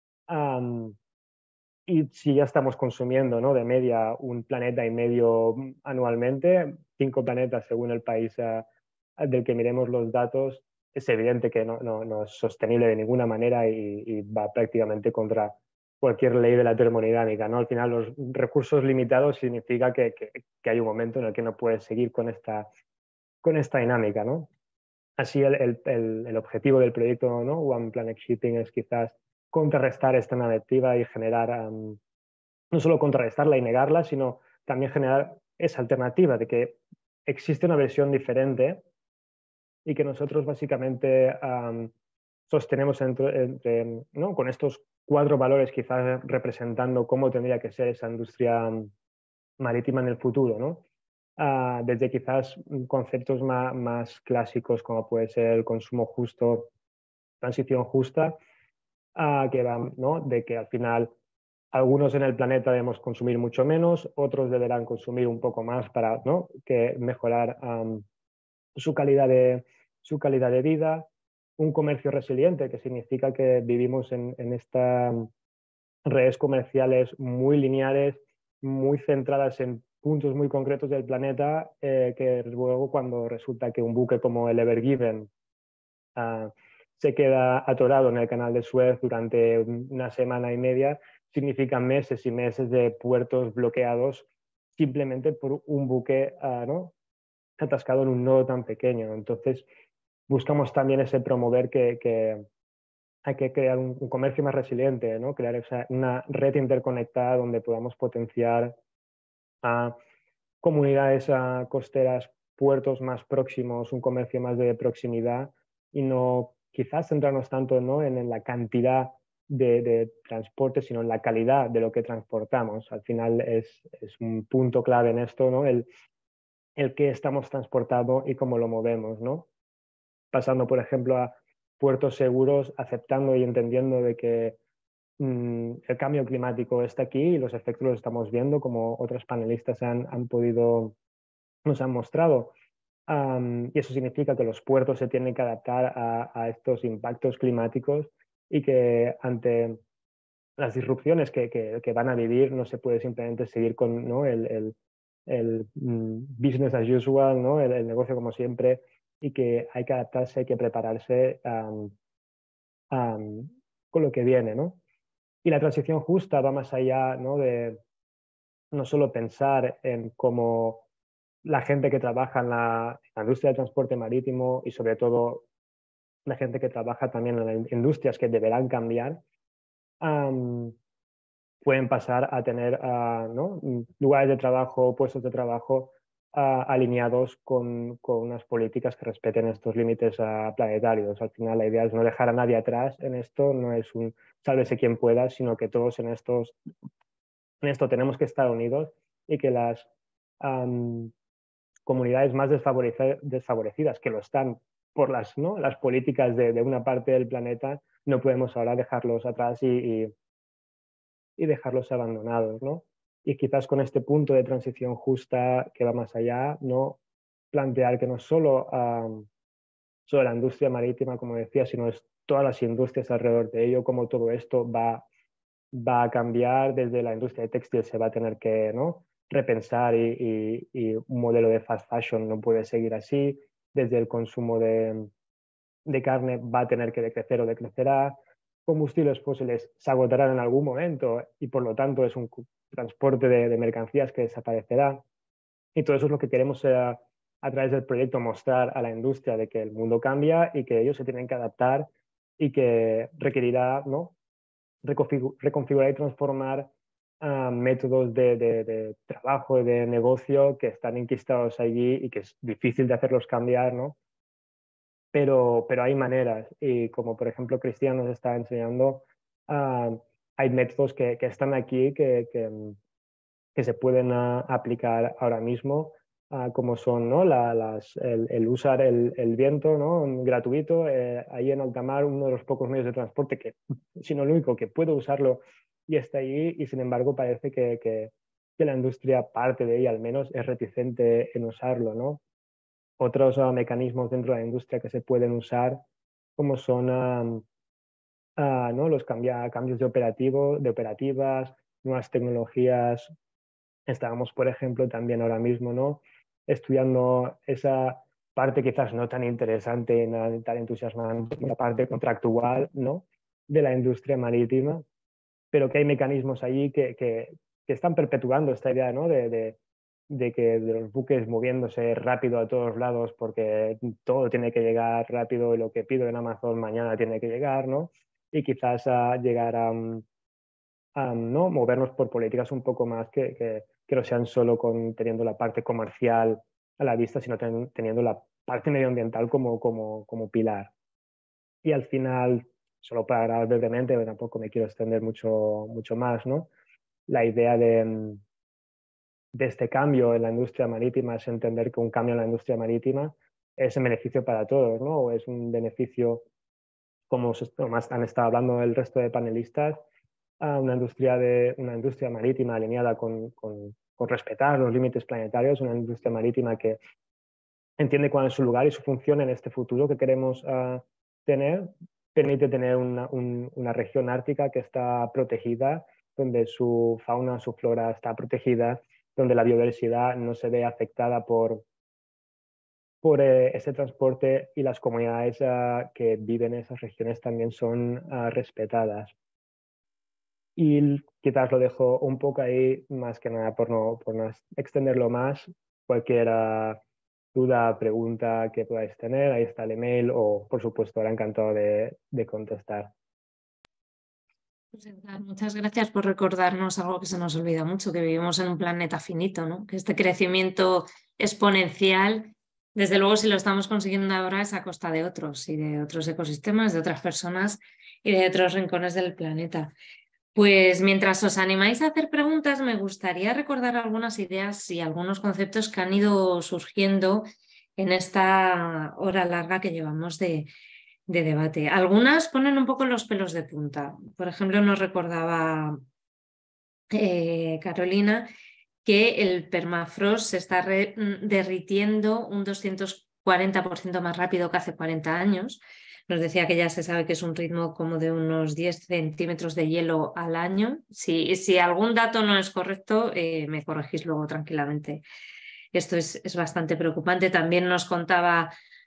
Y si ya estamos consumiendo, ¿no? de media 1,5 planetas anualmente, 5 planetas según el país del que miremos los datos, es evidente que no es sostenible de ninguna manera y va prácticamente contra cualquier ley de la termodinámica, ¿no? Al final los recursos limitados significa que hay un momento en el que no puedes seguir con esta dinámica, ¿no? Así el objetivo del proyecto, ¿no? One Planet Shipping es quizás contrarrestar esta narrativa y generar, no solo contrarrestarla y negarla, sino también generar esa alternativa de que existe una versión diferente y que nosotros básicamente sostenemos ¿no? con estos 4 valores quizás representando cómo tendría que ser esa industria marítima en el futuro, ¿no? Desde quizás conceptos más clásicos como puede ser el consumo justo, transición justa, que van, ¿no? de que al final algunos en el planeta debemos consumir mucho menos, otros deberán consumir un poco más para, ¿no? que mejorar su calidad de vida, un comercio resiliente, que significa que vivimos en estas redes comerciales muy lineales, muy centradas en puntos muy concretos del planeta, que luego cuando resulta que un buque como el Ever Given se queda atorado en el canal de Suez durante una semana y media, significan meses y meses de puertos bloqueados simplemente por un buque ¿no? atascado en un nodo tan pequeño. Entonces, buscamos también ese promover que hay que crear un comercio más resiliente, ¿no? Crear una red interconectada donde podamos potenciar a comunidades costeras, puertos más próximos, un comercio más de proximidad y no quizás centrarnos tanto, ¿no? en la cantidad de transporte, sino en la calidad de lo que transportamos. Al final es un punto clave en esto, ¿no? el qué estamos transportando y cómo lo movemos, ¿no? Pasando, por ejemplo, a puertos seguros, aceptando y entendiendo de que el cambio climático está aquí y los efectos los estamos viendo, como otros panelistas nos han mostrado. Y eso significa que los puertos se tienen que adaptar a estos impactos climáticos y que ante las disrupciones que van a vivir no se puede simplemente seguir con, ¿no? el business as usual, ¿no? el negocio como siempre, y que hay que adaptarse, hay que prepararse lo que viene, ¿no? Y la transición justa va más allá, ¿no? De no solo pensar en cómo la gente que trabaja en la industria del transporte marítimo y sobre todo la gente que trabaja también en las industrias que deberán cambiar, pueden pasar a tener ¿no? lugares de trabajo, puestos de trabajo alineados con unas políticas que respeten estos límites planetarios. Al final la idea es no dejar a nadie atrás en esto, no es un sálvese quien pueda, sino que todos en esto tenemos que estar unidos y que las comunidades más desfavorecidas, que lo están por las políticas de una parte del planeta, no podemos ahora dejarlos atrás y dejarlos abandonados, ¿no? Y quizás con este punto de transición justa que va más allá, ¿no? Plantear que no solo la industria marítima, como decía, sino es todas las industrias alrededor de ello, cómo todo esto va a cambiar. Desde la industria de textil se va a tener que, ¿no? repensar y un modelo de fast fashion no puede seguir así. Desde el consumo de carne va a tener que decrecer o decrecerá. Combustibles fósiles se agotarán en algún momento y por lo tanto es un transporte de mercancías que desaparecerá. Y todo eso es lo que queremos a través del proyecto mostrar a la industria, de que el mundo cambia y que ellos se tienen que adaptar y que requerirá, ¿no? reconfigurar y transformar métodos de trabajo y de negocio que están enquistados allí y que es difícil de hacerlos cambiar, ¿no? Pero hay maneras, y como por ejemplo Cristian nos está enseñando, hay métodos que están aquí que se pueden aplicar ahora mismo, como son, ¿no? el usar el viento, ¿no? gratuito. Ahí en alta mar, uno de los pocos medios de transporte, que, sino el único que puede usarlo y está ahí, y sin embargo parece que la industria, parte de ella al menos, es reticente en usarlo, ¿no? Otros mecanismos dentro de la industria que se pueden usar, como son ¿no? los cambios de operativas, nuevas tecnologías. Estábamos, por ejemplo, también ahora mismo, ¿no? estudiando esa parte quizás no tan interesante, no tan entusiasmante, la parte contractual, ¿no? de la industria marítima, pero que hay mecanismos allí que están perpetuando esta idea, ¿no? de los buques moviéndose rápido a todos lados porque todo tiene que llegar rápido y lo que pido en Amazon mañana tiene que llegar, ¿no? Y quizás llegar a ¿no? movernos por políticas un poco más que no sean solo teniendo la parte comercial a la vista, sino teniendo la parte medioambiental como pilar. Y al final, solo para hablar brevemente, tampoco me quiero extender mucho más, ¿no? La idea de este cambio en la industria marítima es entender que un cambio en la industria marítima es un beneficio para todos, ¿no? O es un beneficio, como más han estado hablando el resto de panelistas, a una industria marítima alineada con respetar los límites planetarios, una industria marítima que entiende cuál es su lugar y su función en este futuro que queremos tener. Permite tener una región ártica que está protegida, donde su fauna, su flora está protegida, donde la biodiversidad no se ve afectada por ese transporte, y las comunidades que viven en esas regiones también son respetadas. Y quizás lo dejo un poco ahí, más que nada por no extenderlo más. Cualquier duda, pregunta que podáis tener, ahí está el email, o por supuesto, ahora encantado de contestar. Pues Edgar, muchas gracias por recordarnos algo que se nos olvida mucho, que vivimos en un planeta finito, ¿no? Que este crecimiento exponencial, desde luego, si lo estamos consiguiendo ahora, es a costa de otros y de otros ecosistemas, de otras personas y de otros rincones del planeta. Pues mientras os animáis a hacer preguntas, me gustaría recordar algunas ideas y algunos conceptos que han ido surgiendo en esta hora larga que llevamos de debate. Algunas ponen un poco los pelos de punta. Por ejemplo, nos recordaba Carolina que el permafrost se está derritiendo un 240% más rápido que hace 40 años. Nos decía que ya se sabe que es un ritmo como de unos 10 centímetros de hielo al año. Si algún dato no es correcto, me corregís luego tranquilamente. Esto es bastante preocupante. También nos contaba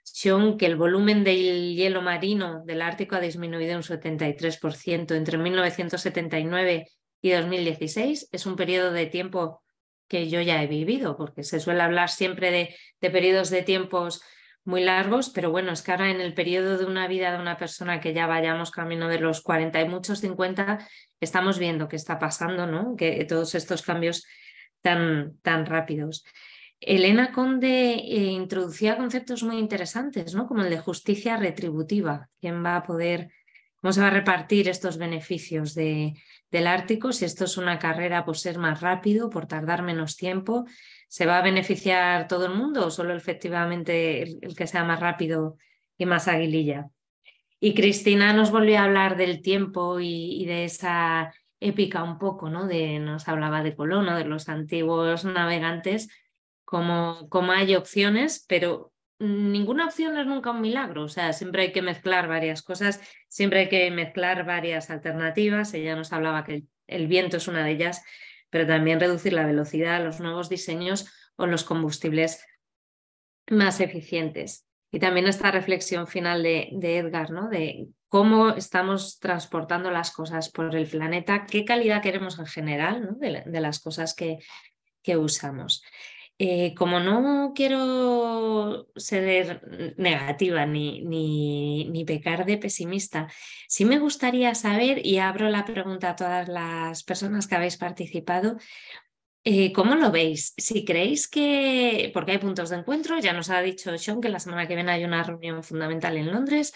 Sean, que el volumen del hielo marino del Ártico ha disminuido un 73% entre 1979 y 2016. Es un periodo de tiempo que yo ya he vivido, porque se suele hablar siempre de periodos de tiempos muy largos, pero bueno, es que ahora en el periodo de una vida de una persona que ya vayamos camino de los 40 y muchos 50, estamos viendo qué está pasando, ¿no? Que todos estos cambios tan rápidos. Elena Conde introducía conceptos muy interesantes, ¿no? Como el de justicia retributiva. ¿Quién va a poder, cómo se va a repartir estos beneficios del Ártico? Si esto es una carrera por ser más rápido, por tardar menos tiempo, ¿se va a beneficiar todo el mundo o solo efectivamente el que sea más rápido y más aguililla? Y Cristina nos volvió a hablar del tiempo y de esa épica un poco, ¿no? Nos hablaba de Colón, ¿no? De los antiguos navegantes. Como hay opciones, pero ninguna opción es nunca un milagro. O sea, siempre hay que mezclar varias cosas, siempre hay que mezclar varias alternativas. Ella nos hablaba que el viento es una de ellas, pero también reducir la velocidad, los nuevos diseños o los combustibles más eficientes. Y también esta reflexión final de Edgar, ¿no? De cómo estamos transportando las cosas por el planeta, qué calidad queremos en general, ¿no? de las cosas que usamos. Como no quiero ser negativa ni pecar de pesimista, sí me gustaría saber, y abro la pregunta a todas las personas que habéis participado, ¿cómo lo veis? Si creéis que, porque hay puntos de encuentro, ya nos ha dicho Sean que la semana que viene hay una reunión fundamental en Londres,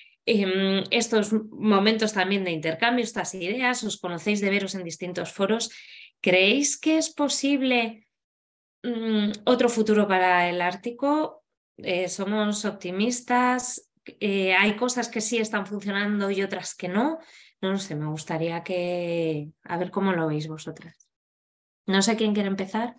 estos momentos también de intercambio, estas ideas, os conocéis de veros en distintos foros, ¿creéis que es posible otro futuro para el Ártico? ¿Somos optimistas? ¿Hay cosas que sí están funcionando y otras que no? No sé, me gustaría a ver cómo lo veis vosotras. No sé quién quiere empezar.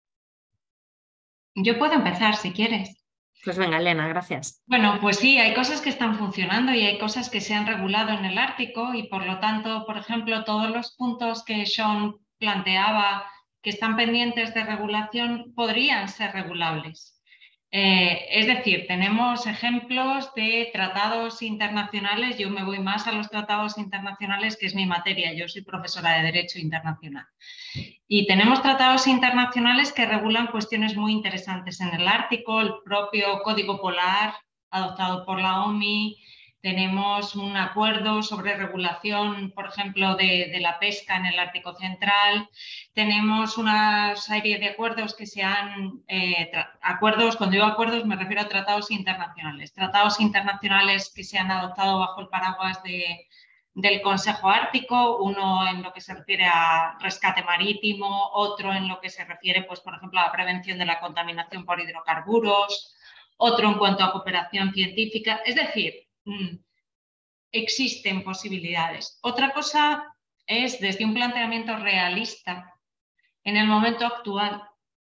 Yo puedo empezar si quieres. Pues venga, Elena, gracias. Bueno, pues sí, hay cosas que están funcionando y hay cosas que se han regulado en el Ártico y por lo tanto, por ejemplo, todos los puntos que Sean planteaba que están pendientes de regulación podrían ser regulables. Es decir, tenemos ejemplos de tratados internacionales. Yo me voy más a los tratados internacionales, que es mi materia. Yo soy profesora de Derecho Internacional. Y tenemos tratados internacionales que regulan cuestiones muy interesantes en el Ártico, el propio Código Polar adoptado por la OMI. Tenemos un acuerdo sobre regulación, por ejemplo, de la pesca en el Ártico Central. Tenemos una serie de acuerdos que se han... acuerdos, cuando digo acuerdos me refiero a tratados internacionales. Tratados internacionales que se han adoptado bajo el paraguas del Consejo Ártico, uno en lo que se refiere a rescate marítimo, otro en lo que se refiere, pues, por ejemplo, a la prevención de la contaminación por hidrocarburos, otro en cuanto a cooperación científica. Es decir, existen posibilidades. Otra cosa es desde un planteamiento realista en el momento actual.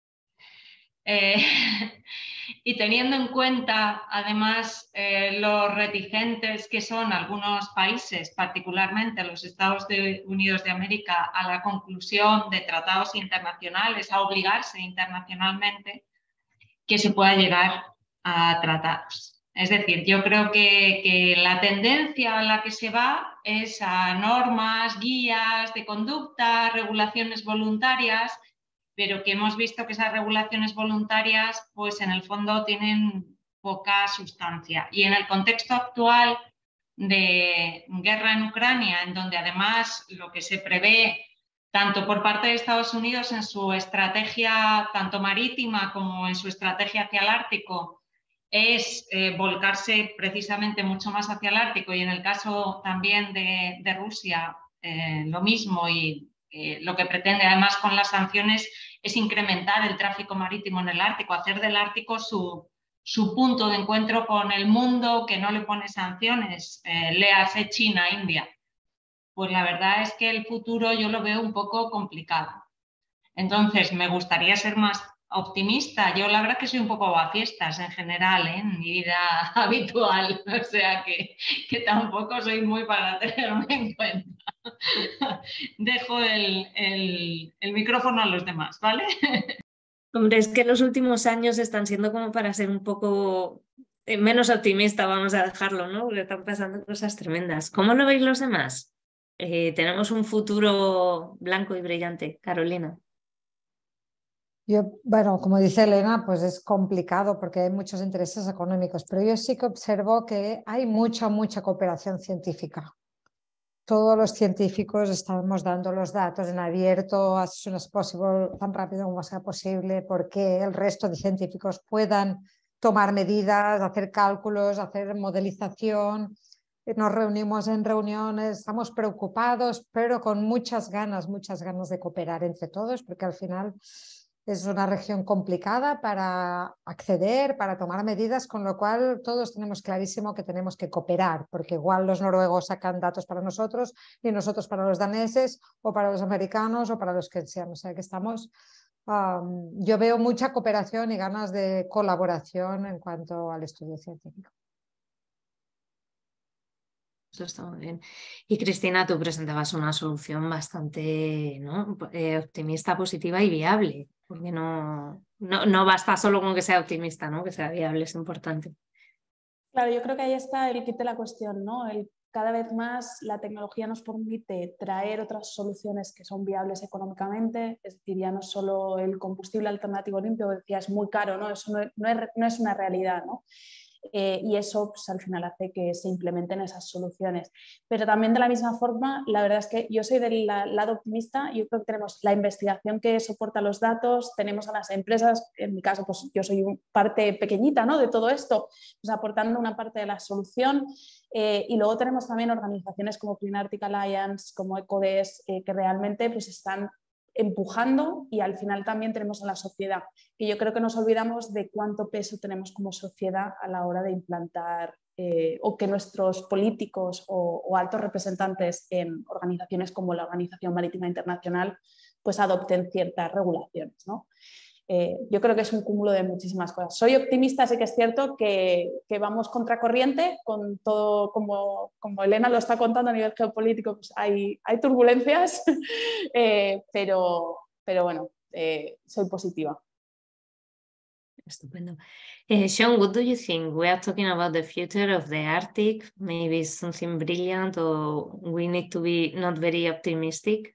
Y teniendo en cuenta, además, los reticentes que son algunos países, particularmente los Estados Unidos de América, a la conclusión de tratados internacionales, a obligarse internacionalmente, que se pueda llegar a tratados. Es decir, yo creo que la tendencia a la que se va es a normas, guías de conducta, regulaciones voluntarias, pero que hemos visto que esas regulaciones voluntarias, pues en el fondo tienen poca sustancia. Y en el contexto actual de guerra en Ucrania, en donde además lo que se prevé tanto por parte de Estados Unidos en su estrategia tanto marítima como en su estrategia hacia el Ártico, es volcarse precisamente mucho más hacia el Ártico, y en el caso también de Rusia lo mismo, y lo que pretende además con las sanciones es incrementar el tráfico marítimo en el Ártico, hacer del Ártico su punto de encuentro con el mundo que no le pone sanciones, léase China, India. Pues la verdad es que el futuro yo lo veo un poco complicado. Entonces, me gustaría ser más optimista. Yo la verdad que soy un poco aguafiestas en general, en mi vida habitual, o sea que tampoco soy muy para tenerme en cuenta. Dejo el micrófono a los demás, ¿vale? Hombre, es que los últimos años están siendo como para ser un poco menos optimista vamos a dejarlo, ¿no? Porque están pasando cosas tremendas. ¿Cómo lo veis los demás? Tenemos un futuro blanco y brillante, Carolina. Yo, bueno, como dice Elena, pues es complicado porque hay muchos intereses económicos, pero yo sí que observo que hay mucha cooperación científica. Todos los científicos estamos dando los datos en abierto, as soon as possible, tan rápido como sea posible, porque el resto de científicos puedan tomar medidas, hacer cálculos, hacer modelización. Nos reunimos en reuniones, estamos preocupados, pero con muchas ganas de cooperar entre todos, porque al final es una región complicada para acceder, para tomar medidas, con lo cual todos tenemos clarísimo que tenemos que cooperar, porque igual los noruegos sacan datos para nosotros y nosotros para los daneses o para los americanos o para los que sean. O sea que estamos, yo veo mucha cooperación y ganas de colaboración en cuanto al estudio científico. Eso está muy bien. Y Cristina, tú presentabas una solución bastante, ¿no? Optimista, positiva y viable, porque no basta solo con que sea optimista, ¿no? Que sea viable, es importante. Claro, yo creo que ahí está el kit de la cuestión, ¿no? Cada vez más la tecnología nos permite traer otras soluciones que son viables económicamente, es decir, ya no solo el combustible alternativo limpio, decía, es muy caro, ¿no? Eso no es una realidad, ¿no? Y eso pues, al final hace que se implementen esas soluciones. Pero también de la misma forma, la verdad es que yo soy del lado optimista. Yo creo que tenemos la investigación que soporta los datos, tenemos a las empresas, en mi caso pues yo soy parte pequeñita, ¿no? De todo esto, pues, aportando una parte de la solución. Y luego tenemos también organizaciones como Clean Arctic Alliance, como EcoDes, que realmente pues, están empujando, y al final también tenemos a la sociedad, que yo creo que nos olvidamos de cuánto peso tenemos como sociedad a la hora de implantar o que nuestros políticos o altos representantes en organizaciones como la Organización Marítima Internacional pues adopten ciertas regulaciones, ¿no? Yo creo que es un cúmulo de muchísimas cosas. Soy optimista, sí que es cierto que vamos contracorriente con todo, como Elena lo está contando a nivel geopolítico, pues hay turbulencias, pero bueno, soy positiva. Estupendo. Sean, what do you think? We are talking about the future of the Arctic, maybe something brilliant, or we need to be not very optimistic?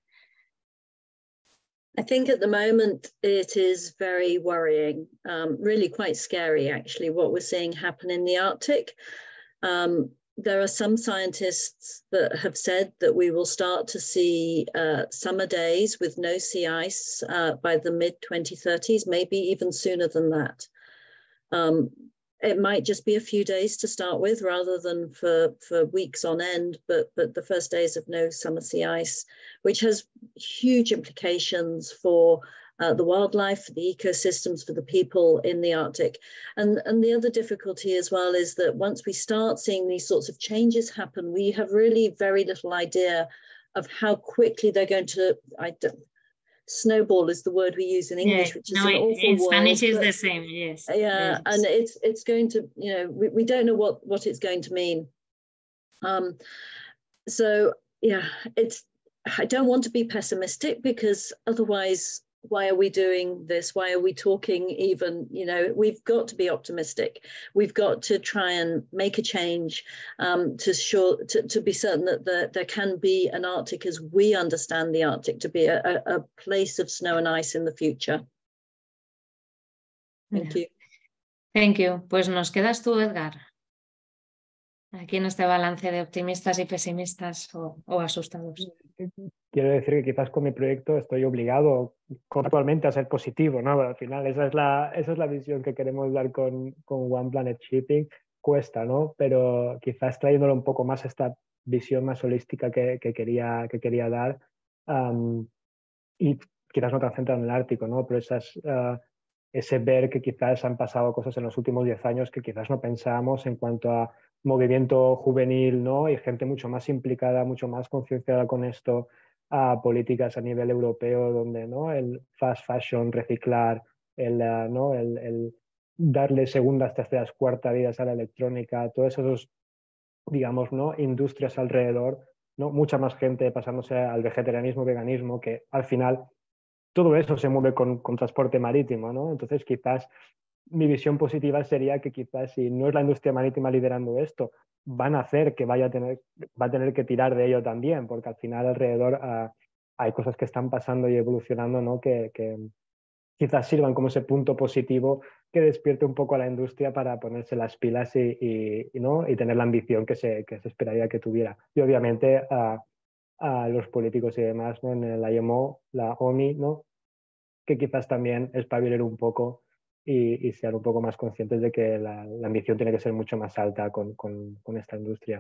I think at the moment it is very worrying, really quite scary actually, what we're seeing happen in the Arctic. There are some scientists that have said that we will start to see summer days with no sea ice by the mid-2030s, maybe even sooner than that. It might just be a few days to start with rather than for weeks on end, but the first days of no summer sea ice, which has huge implications for the wildlife, for the ecosystems, for the people in the Arctic. And the other difficulty as well is that once we start seeing these sorts of changes happen, we have really very little idea of how quickly they're going to, snowball is the word we use in English, which is an awful word. In Spanish is the same, yes. Yeah, yes. And it's going to, we don't know what it's going to mean. So yeah, I don't want to be pessimistic, because otherwise, why are we doing this? Why are we talking even? We've got to be optimistic. We've got to try and make a change to be certain that there can be an Arctic as we understand the Arctic to be a place of snow and ice in the future. Thank you. Thank you. Pues nos quedas tú, Edgar. Aquí en este balance de optimistas y pesimistas o asustados. Quiero decir que quizás con mi proyecto estoy obligado actualmente a ser positivo, ¿no? Al final esa es la visión que queremos dar con One Planet Shipping. Cuesta, ¿no? Pero quizás trayéndolo un poco más esta visión más holística que quería dar, y quizás no tan centrado en el Ártico, ¿no? Pero ese ver que quizás han pasado cosas en los últimos 10 años que quizás no pensábamos en cuanto a movimiento juvenil, ¿no? Y gente mucho más implicada, mucho más concienciada con esto, a políticas a nivel europeo donde, ¿no? El fast fashion, reciclar, el darle segundas, terceras, cuartas vidas a la electrónica, todos esos, digamos, ¿no? Industrias alrededor, ¿no? Mucha más gente pasándose al vegetarianismo, veganismo, que al final todo eso se mueve con transporte marítimo, ¿no? Entonces quizás mi visión positiva sería que quizás si no es la industria marítima liderando esto, van a hacer que va a tener que tirar de ello también, porque al final alrededor hay cosas que están pasando y evolucionando, ¿no? que quizás sirvan como ese punto positivo que despierte un poco a la industria para ponerse las pilas ¿no? y tener la ambición que se esperaría que tuviera. Y obviamente a los políticos y demás, ¿no? En el IMO, la OMI, ¿no? que quizás también espabilen un poco y sean un poco más conscientes de que la ambición tiene que ser mucho más alta con esta industria.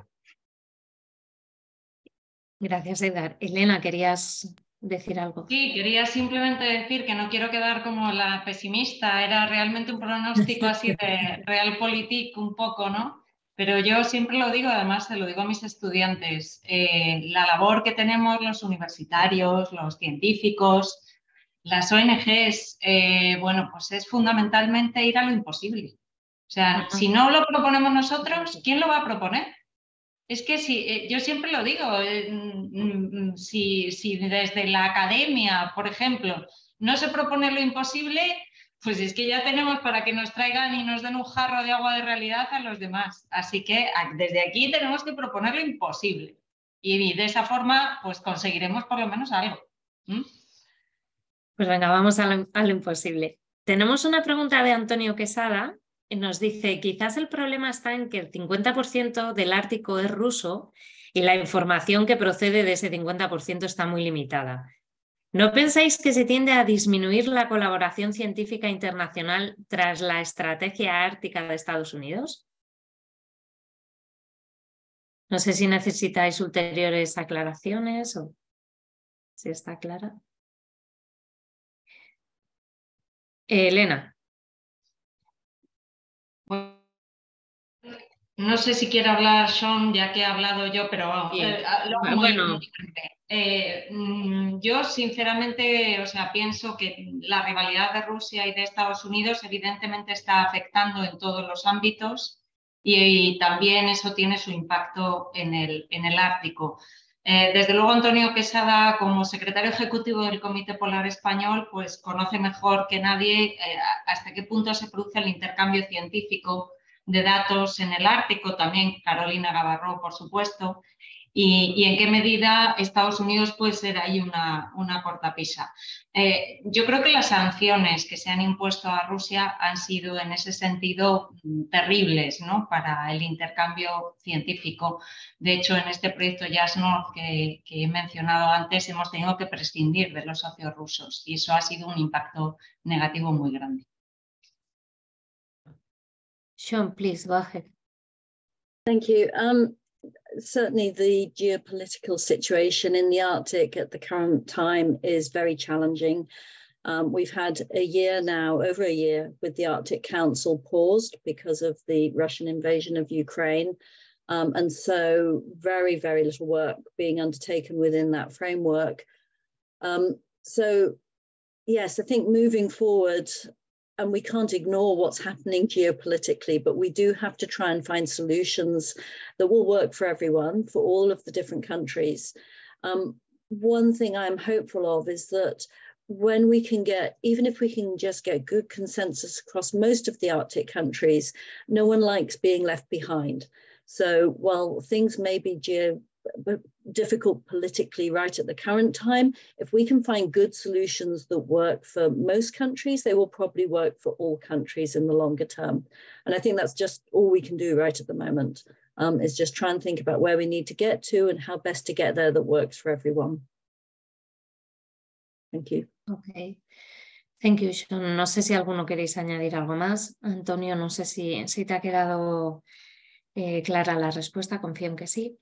Gracias, Edgar. Elena, ¿querías decir algo? Sí, quería simplemente decir que no quiero quedar como la pesimista, era realmente un pronóstico así de realpolitik un poco, ¿no? Pero yo siempre lo digo, además se lo digo a mis estudiantes, la labor que tenemos los universitarios, los científicos, las ONGs, bueno, pues es fundamentalmente ir a lo imposible. O sea, si no lo proponemos nosotros, ¿quién lo va a proponer? Es que si, yo siempre lo digo, si desde la academia, por ejemplo, no se propone lo imposible, pues es que ya tenemos para que nos traigan y nos den un jarro de agua de realidad a los demás. Así que desde aquí tenemos que proponer lo imposible. Y de esa forma, pues conseguiremos por lo menos algo. Pues venga, vamos a lo imposible. Tenemos una pregunta de Antonio Quesada. Nos dice, quizás el problema está en que el 50% del Ártico es ruso y la información que procede de ese 50% está muy limitada. ¿No pensáis que se tiende a disminuir la colaboración científica internacional tras la estrategia ártica de Estados Unidos? No sé si necesitáis ulteriores aclaraciones o si está clara. Elena. No sé si quiere hablar Sean, ya que he hablado yo, pero bueno, yo sinceramente, o sea, pienso que la rivalidad de Rusia y de Estados Unidos evidentemente está afectando en todos los ámbitos y también eso tiene su impacto en el Ártico. Desde luego, Antonio Quesada, como secretario ejecutivo del Comité Polar Español, pues conoce mejor que nadie hasta qué punto se produce el intercambio científico de datos en el Ártico, también Carolina Gavarró, por supuesto, y en qué medida Estados Unidos puede ser ahí una cortapisa. Yo creo que las sanciones que se han impuesto a Rusia han sido en ese sentido terribles, ¿no? Para el intercambio científico. De hecho, en este proyecto JASNOR que he mencionado antes hemos tenido que prescindir de los socios rusos y eso ha sido un impacto negativo muy grande. Sean, please, go ahead. Thank you. Certainly the geopolitical situation in the Arctic at the current time is very challenging. We've had a year now, over a year, with the Arctic Council paused because of the Russian invasion of Ukraine. And so very, very little work being undertaken within that framework. So yes, I think moving forward, and we can't ignore what's happening geopolitically, but we do have to try and find solutions that will work for everyone, for all of the different countries. One thing I'm hopeful of is that when we can get, even if we can just get good consensus across most of the Arctic countries, no one likes being left behind. So while things may be difficult politically right at the current time, if we can find good solutions that work for most countries, they will probably work for all countries in the longer term. And I think that's just all we can do right at the moment, is just try and think about where we need to get to and how best to get there that works for everyone. Thank you. Okay. Thank you, Sean. No sé si alguno queréis añadir algo más. Antonio, no sé si te ha quedado clara la respuesta. Confío en que sí.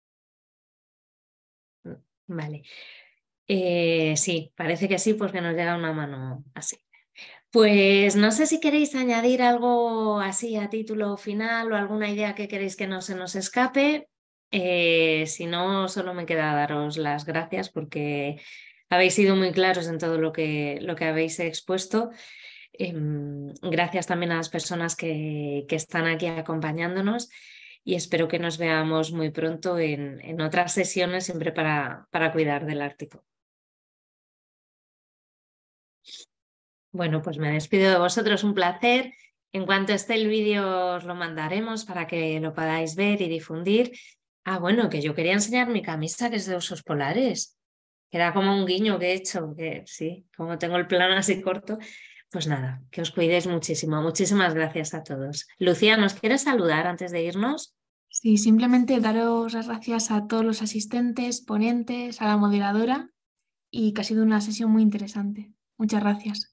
Vale. Sí, parece que sí, porque nos llega una mano así. Pues no sé si queréis añadir algo así a título final o alguna idea que queréis que no se nos escape. Si no, solo me queda daros las gracias porque habéis sido muy claros en todo lo que habéis expuesto. Gracias también a las personas que están aquí acompañándonos. Y espero que nos veamos muy pronto en otras sesiones, siempre para cuidar del Ártico. Bueno, pues me despido de vosotros, un placer En cuanto esté el vídeo os lo mandaremos para que lo podáis ver y difundir. Ah, bueno, que yo quería enseñar mi camisa que es de osos polares. Era como un guiño que he hecho, que sí, como tengo el plano así corto. Pues nada, que os cuidéis muchísimo. Muchísimas gracias a todos. Lucía, ¿nos quieres saludar antes de irnos? Sí, simplemente daros las gracias a todos los asistentes, ponentes, a la moderadora y que ha sido una sesión muy interesante. Muchas gracias.